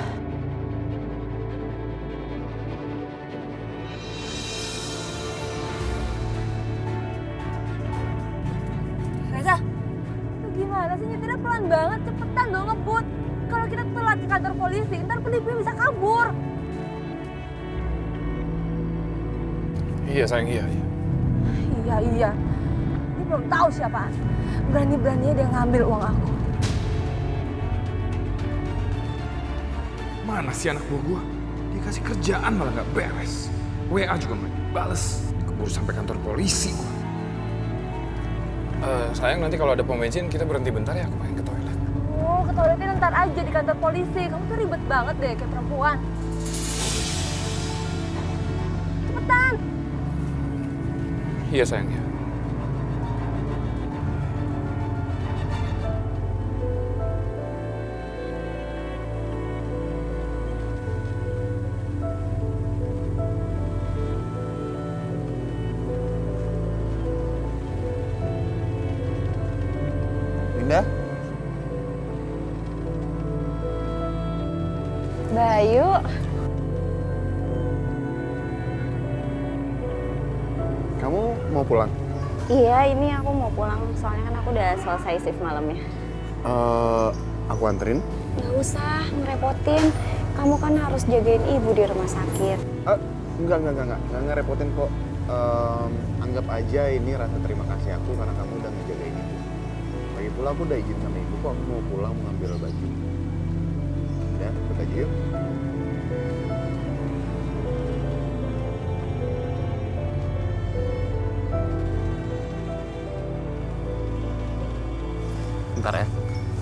Reza, lu gimana sih nyetirnya pelan banget? Cepetan dong ngebut. Kalau kita telat ke kantor polisi, ntar penipunya bisa kabur. Iya sayang, iya, iya. Iya, iya. Dia belum tahu siapa. Berani-beraninya dia ngambil uang aku. Mana sih anak buah gua? Dikasih kerjaan malah nggak beres. W A juga nggak dibales. Keburu sampai kantor polisi gua. Uh, sayang, nanti kalau ada pom bensin kita berhenti bentar ya, aku pengen ke toilet. Oh, ke toiletnya ntar aja di kantor polisi. Kamu tuh ribet banget deh kayak perempuan. Cepetan. Iya sayang, ya. Linda? Bayu. Kamu mau pulang? Iya, ini aku mau pulang. Soalnya kan aku udah selesai shift malamnya. Uh, aku anterin? Gak usah, ngerepotin. Kamu kan harus jagain ibu di rumah sakit. Uh, enggak, enggak, enggak, enggak, enggak ngerepotin kok. Um, anggap aja ini rasa terima kasih aku karena kamu udah ngejagain ibu. Lagi pula aku udah izin sama ibu kok, aku mau pulang mau ngambil baju. Udah, ikut aja yuk. Bentar ya.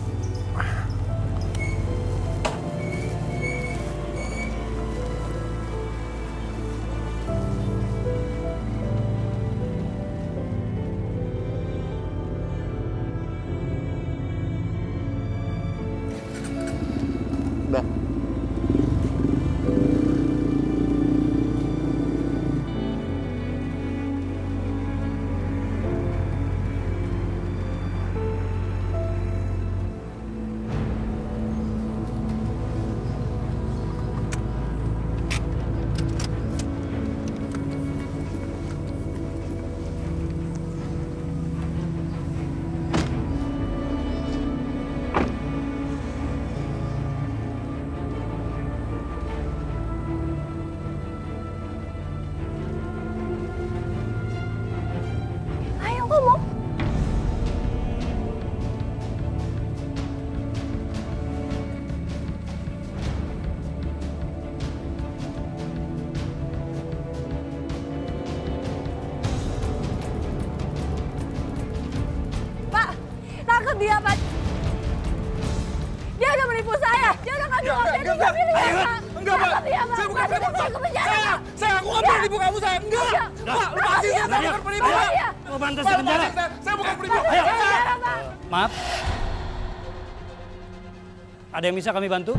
Udah. Ayo ngomong. Pak, tangkap dia, Pak. Dia udah menipu saya. Dia udah ngambil uang saya tiga miliar, Pak. Enggak, Pak. Tangkap dia, Pak. Saya bukan penipu. Saya ke penjara, Saya, Pak. saya aku nggak pernah nipu kamu, saya. Enggak. Pak, lepasin saya, saya bukan penipu, Pak. Mau bantas Pak, di penjara. lepasin saya. Saya bukan penipu. Ayo. Saya- Maaf. Ada yang bisa kami bantu?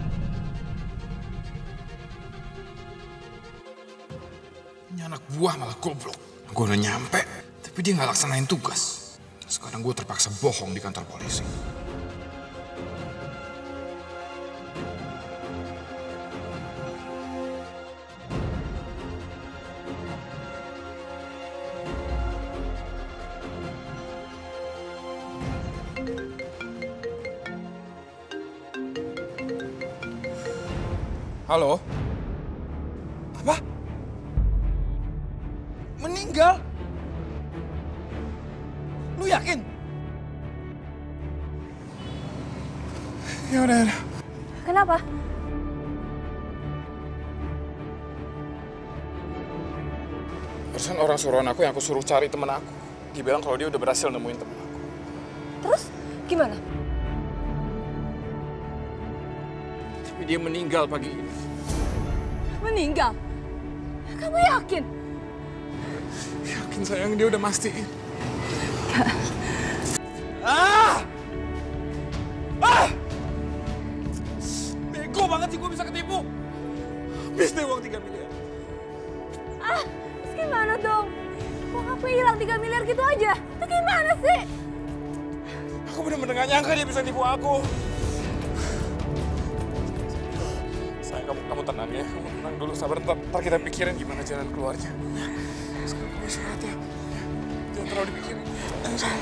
Ini anak buah malah goblok. Gue udah nyampe, tapi dia nggak laksanain tugas. Sekarang gue terpaksa bohong di kantor polisi. Halo? Apa? Meninggal? Lu yakin? Ya udah, udah. Kenapa? Barusan orang suruhan aku yang aku suruh cari temen aku. Dia bilang kalau dia udah berhasil nemuin temen aku. Terus gimana? Tapi dia meninggal pagi ini. Meninggal? Kamu yakin? Yakin sayang, dia udah mastiin. Ah! Ah! Bego banget sih gue bisa ketipu. Habis deh uang tiga miliar. Ah, terus gimana dong? Uang aku hilang tiga miliar gitu aja. Itu gimana sih? Aku bener-bener gak nyangka dia bisa nipu aku. Sayang, kamu, kamu tenang ya. Kamu tenang dulu, sabar. Ntar, ntar kita pikirin gimana jalan keluarnya. Sekarang kamu istirahat ya. Jangan terlalu dipikirin. Ayo sayang.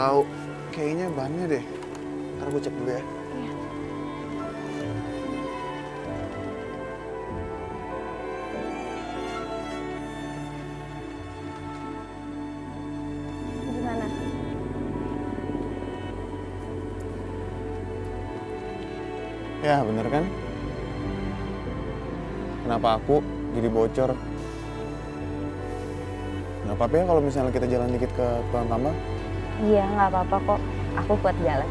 tahu. Kayaknya bannya deh. Ntar gue cek dulu ya. Gimana? Ya bener kan? Kenapa aku jadi bocor? Nggak apa-apa ya kalau misalnya kita jalan dikit ke tukang tambang? Iya, nggak apa-apa kok. Aku kuat jalan.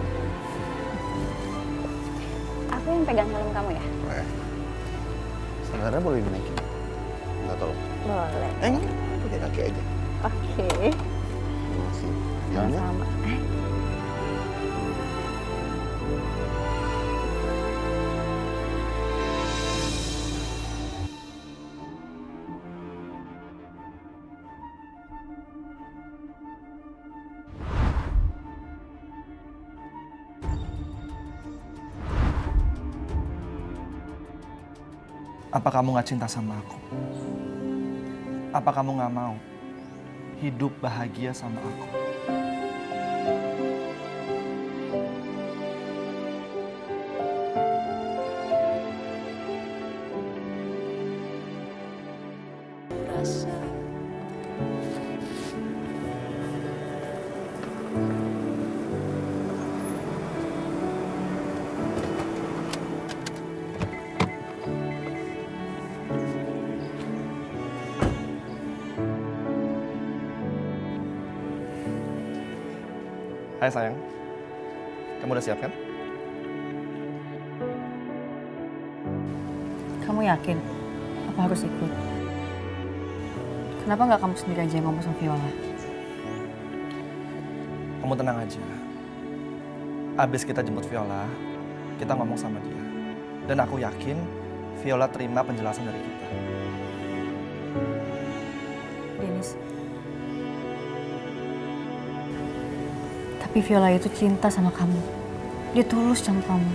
Aku yang pegang helm kamu ya? Eh, sebenarnya boleh dinaikin? Nggak tolong? Boleh. Eh, nggak, pakai kaki aja. Oke. Terima kasih. Jalannya? Sama. Apa kamu gak cinta sama aku? Apa kamu gak mau hidup bahagia sama aku? Rasa Hai sayang, kamu udah siap kan? Kamu yakin? Apa harus ikut? Kenapa nggak kamu sendiri aja yang ngomong sama Viola? Kamu tenang aja. Abis kita jemput Viola, kita ngomong sama dia. Dan aku yakin Viola terima penjelasan dari kita. Dennis. Tapi Viola itu cinta sama kamu. Dia tulus sama kamu.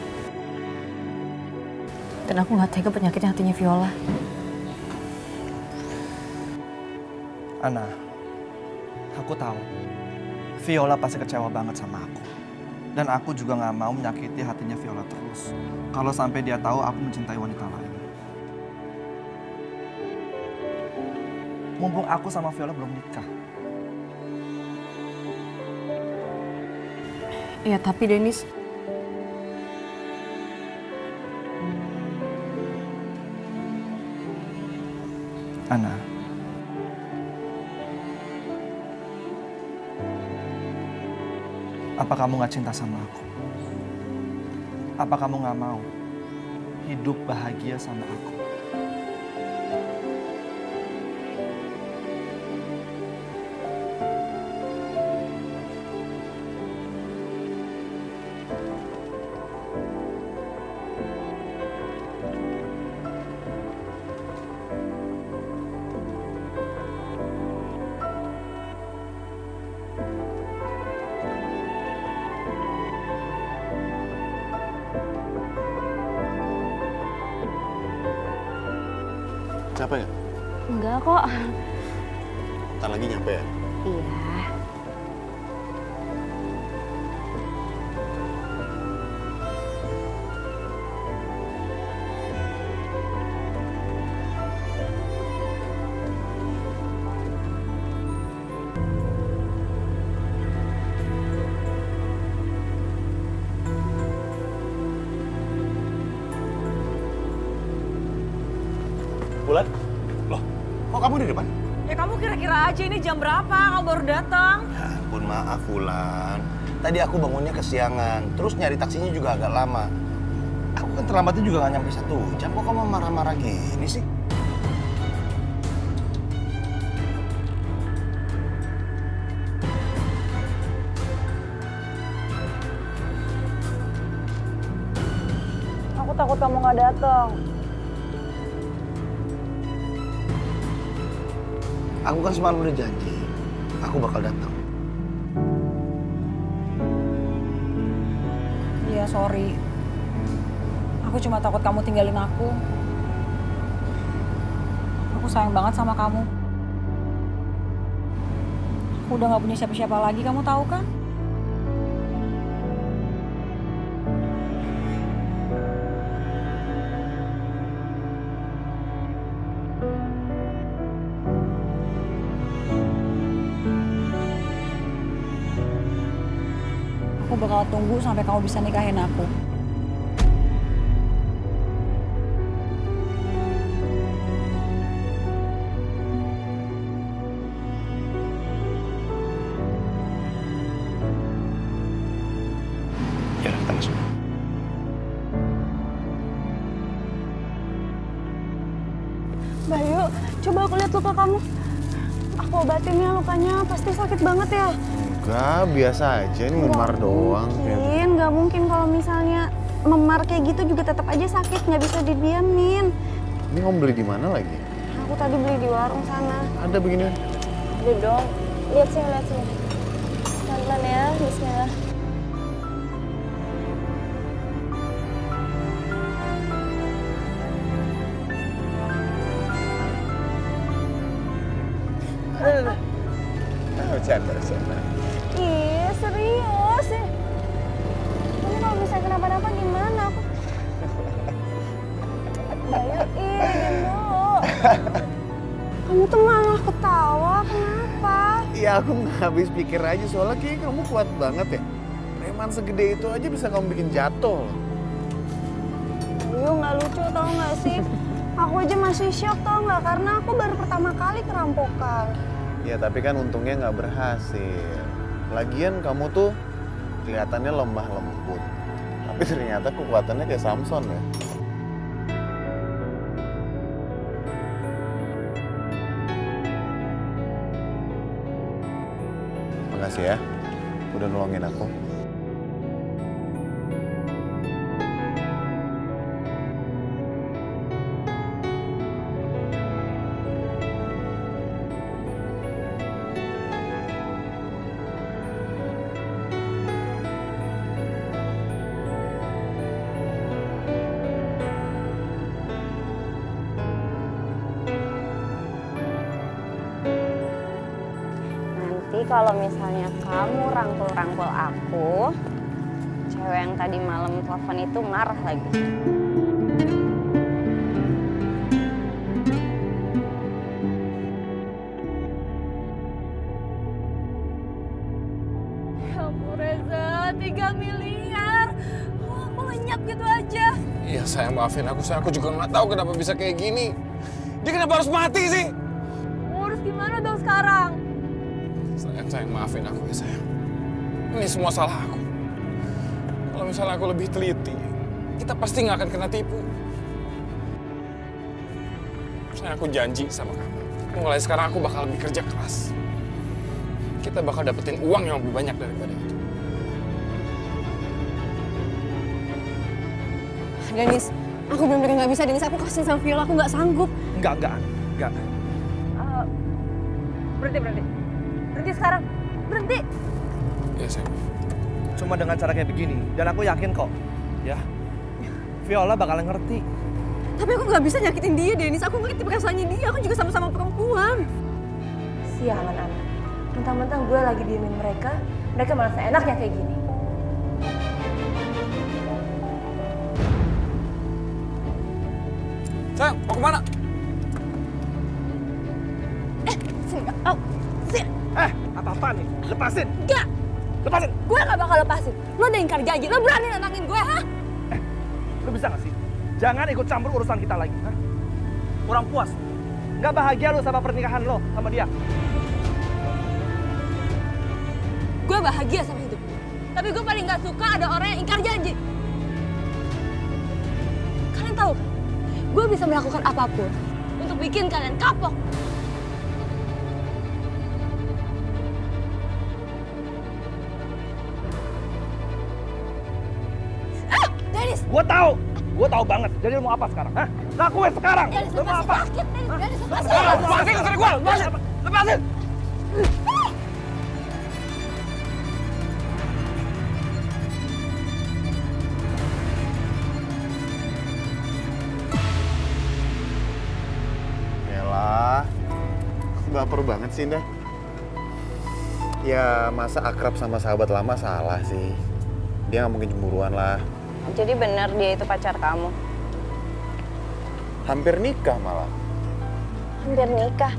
Dan aku gak tega penyakitin hatinya Viola. Ana, aku tahu Viola pasti kecewa banget sama aku. Dan aku juga gak mau menyakiti hatinya Viola terus. Kalau sampai dia tahu aku mencintai wanita lain. Mumpung aku sama Viola belum nikah. Iya, tapi Dennis... Ana. Apa kamu gak cinta sama aku? Apa kamu gak mau hidup bahagia sama aku? Capek nggak? Enggak kok. Ntar lagi nyampe ya? Iya. Bulan? Loh, kok kamu di depan? Ya kamu kira-kira aja ini jam berapa kamu baru datang? Ya ampun, maaf Bulan. Tadi aku bangunnya kesiangan, terus nyari taksinya juga agak lama. Aku kan terlambatnya juga gak nyampe satu jam, kok kamu marah-marah gini sih? Aku takut kamu gak datang. Aku kan semalam udah janji, aku bakal datang. Iya, sorry. Aku cuma takut kamu tinggalin aku. Aku sayang banget sama kamu. Aku udah gak punya siapa-siapa lagi, kamu tahu kan? aku bakal tunggu sampai kamu bisa nikahin aku. Ya udah, kita masuk. Bayu, coba aku lihat luka kamu. Aku obatin ya lukanya, pasti sakit banget ya. Enggak, biasa aja, ini memar doang. Mungkin, nggak mungkin kalau misalnya memar kayak gitu juga tetap aja sakit, nggak bisa didiamin. Ini kamu beli di mana lagi? Aku tadi beli di warung sana. Ada beginian? Ada dong. Lihat sini, lihat sini. Pelan-pelan ya, bismillah. Bercanda, bercanda. Iya, serius sih. Ini kalau misalnya kenapa-napa gimana? Aku... Bayu, ih, diam dulu. Kamu tuh malah ketawa, kenapa? Iya, aku nggak habis pikir aja, soalnya kayaknya kamu kuat banget ya. Preman segede itu aja bisa kamu bikin jatuh. Bayu, nggak lucu tau nggak sih? Aku aja masih shock tau nggak? Karena aku baru pertama kali kerampokan. Ya tapi kan untungnya nggak berhasil. Lagian kamu tuh kelihatannya lemah lembut. Tapi ternyata kekuatannya kayak Samson ya. Makasih ya, udah nolongin aku. Kalau misalnya kamu rangkul-rangkul aku, cewek yang tadi malam telepon itu marah lagi. Ya ampun Reza, tiga miliar. Wah, aku lenyap gitu aja. Iya sayang, maafin aku, sayang. Aku juga nggak tahu kenapa bisa kayak gini. Dia kenapa harus mati sih? Harus gimana dong sekarang? Sayang, sayang, maafin aku ya sayang. Ini semua salah aku. Kalau misalnya aku lebih teliti, kita pasti nggak akan kena tipu. Sayang, aku janji sama kamu. Mulai sekarang aku bakal lebih kerja keras. Kita bakal dapetin uang yang lebih banyak daripada itu. Denis, aku benar-benar nggak bisa. Denis, aku kasih sama Viola, aku nggak sanggup. Enggak, enggak, enggak. Uh, berhenti, berhenti. Berhenti sekarang, berhenti. Iya, sayang. Cuma dengan cara kayak begini, dan aku yakin kok, ya, Viola bakalan ngerti. Tapi aku nggak bisa nyakitin dia, Denis. Aku ngerti perasaannya dia, aku juga sama-sama perempuan. Sialan anak. Mentang-mentang gue lagi diemin mereka, mereka malah seenaknya kayak gini. Sayang, mau kemana? Eh, sini, oh, sini. Eh, apa-apaan nih? Lepasin. Enggak. Lepasin. Gue gak bakal lepasin. Lo udah ingkar janji, lo berani nantangin gue, ha? Eh, lo bisa gak sih? Jangan ikut campur urusan kita lagi, ha? Kurang puas. Gak bahagia lo sama pernikahan lo sama dia. Gue bahagia sama hidup. Tapi gue paling gak suka ada orang yang ingkar janji. Kalian tahu kan? Gue bisa melakukan apapun untuk bikin kalian kapok. Ah, Denis! Gue tahu, gue tahu banget. Jadi lo mau apa sekarang? Hah? Lakuin sekarang. Denis, lo mau apa? Sakit, Denis. Denis, lepasin. Lepasin, lepasin gue. Lepasin. Lepasin. Baper banget sih, Indah. Ya, masa akrab sama sahabat lama salah sih. Dia nggak mungkin cemburuan lah. Jadi benar dia itu pacar kamu? Hampir nikah malah. Hampir nikah?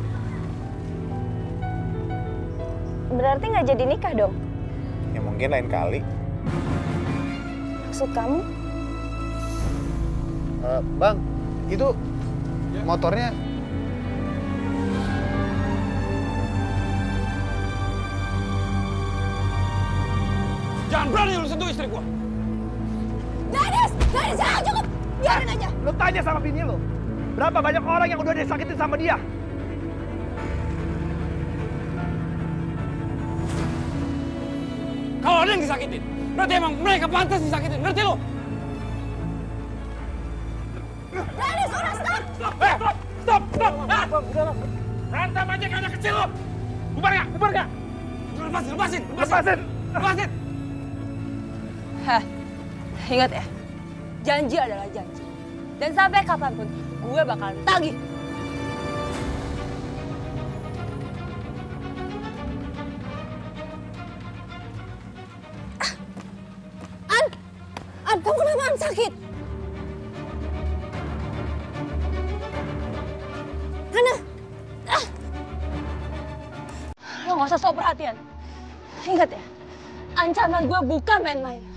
Berarti nggak jadi nikah dong? Ya mungkin lain kali. Maksud kamu? Uh, bang, itu motornya. Jangan berani lu sentuh istri gua. Dennis! Dennis, jangan cukup! Biarin aja! Lu tanya sama bini lu. Berapa banyak orang yang udah disakitin sama dia? Kalau ada yang disakitin, berarti emang mereka pantas disakitin. Ngerti lu? Dennis, udah stop! Stop! Eh, stop! Stop! Stop! Rantam aja ke anak kecil lu! Bubar gak? Bubar gak? Lepasin, lepasin! Lepasin! Lepasin! Hah, ingat ya, janji adalah janji. Dan sampai kapanpun, gue bakalan tagih. Ah. An, An, kamu kenapa An sakit? Hana, ah. Lo gak usah sok perhatian. Ingat ya, ancaman gue bukan main-main.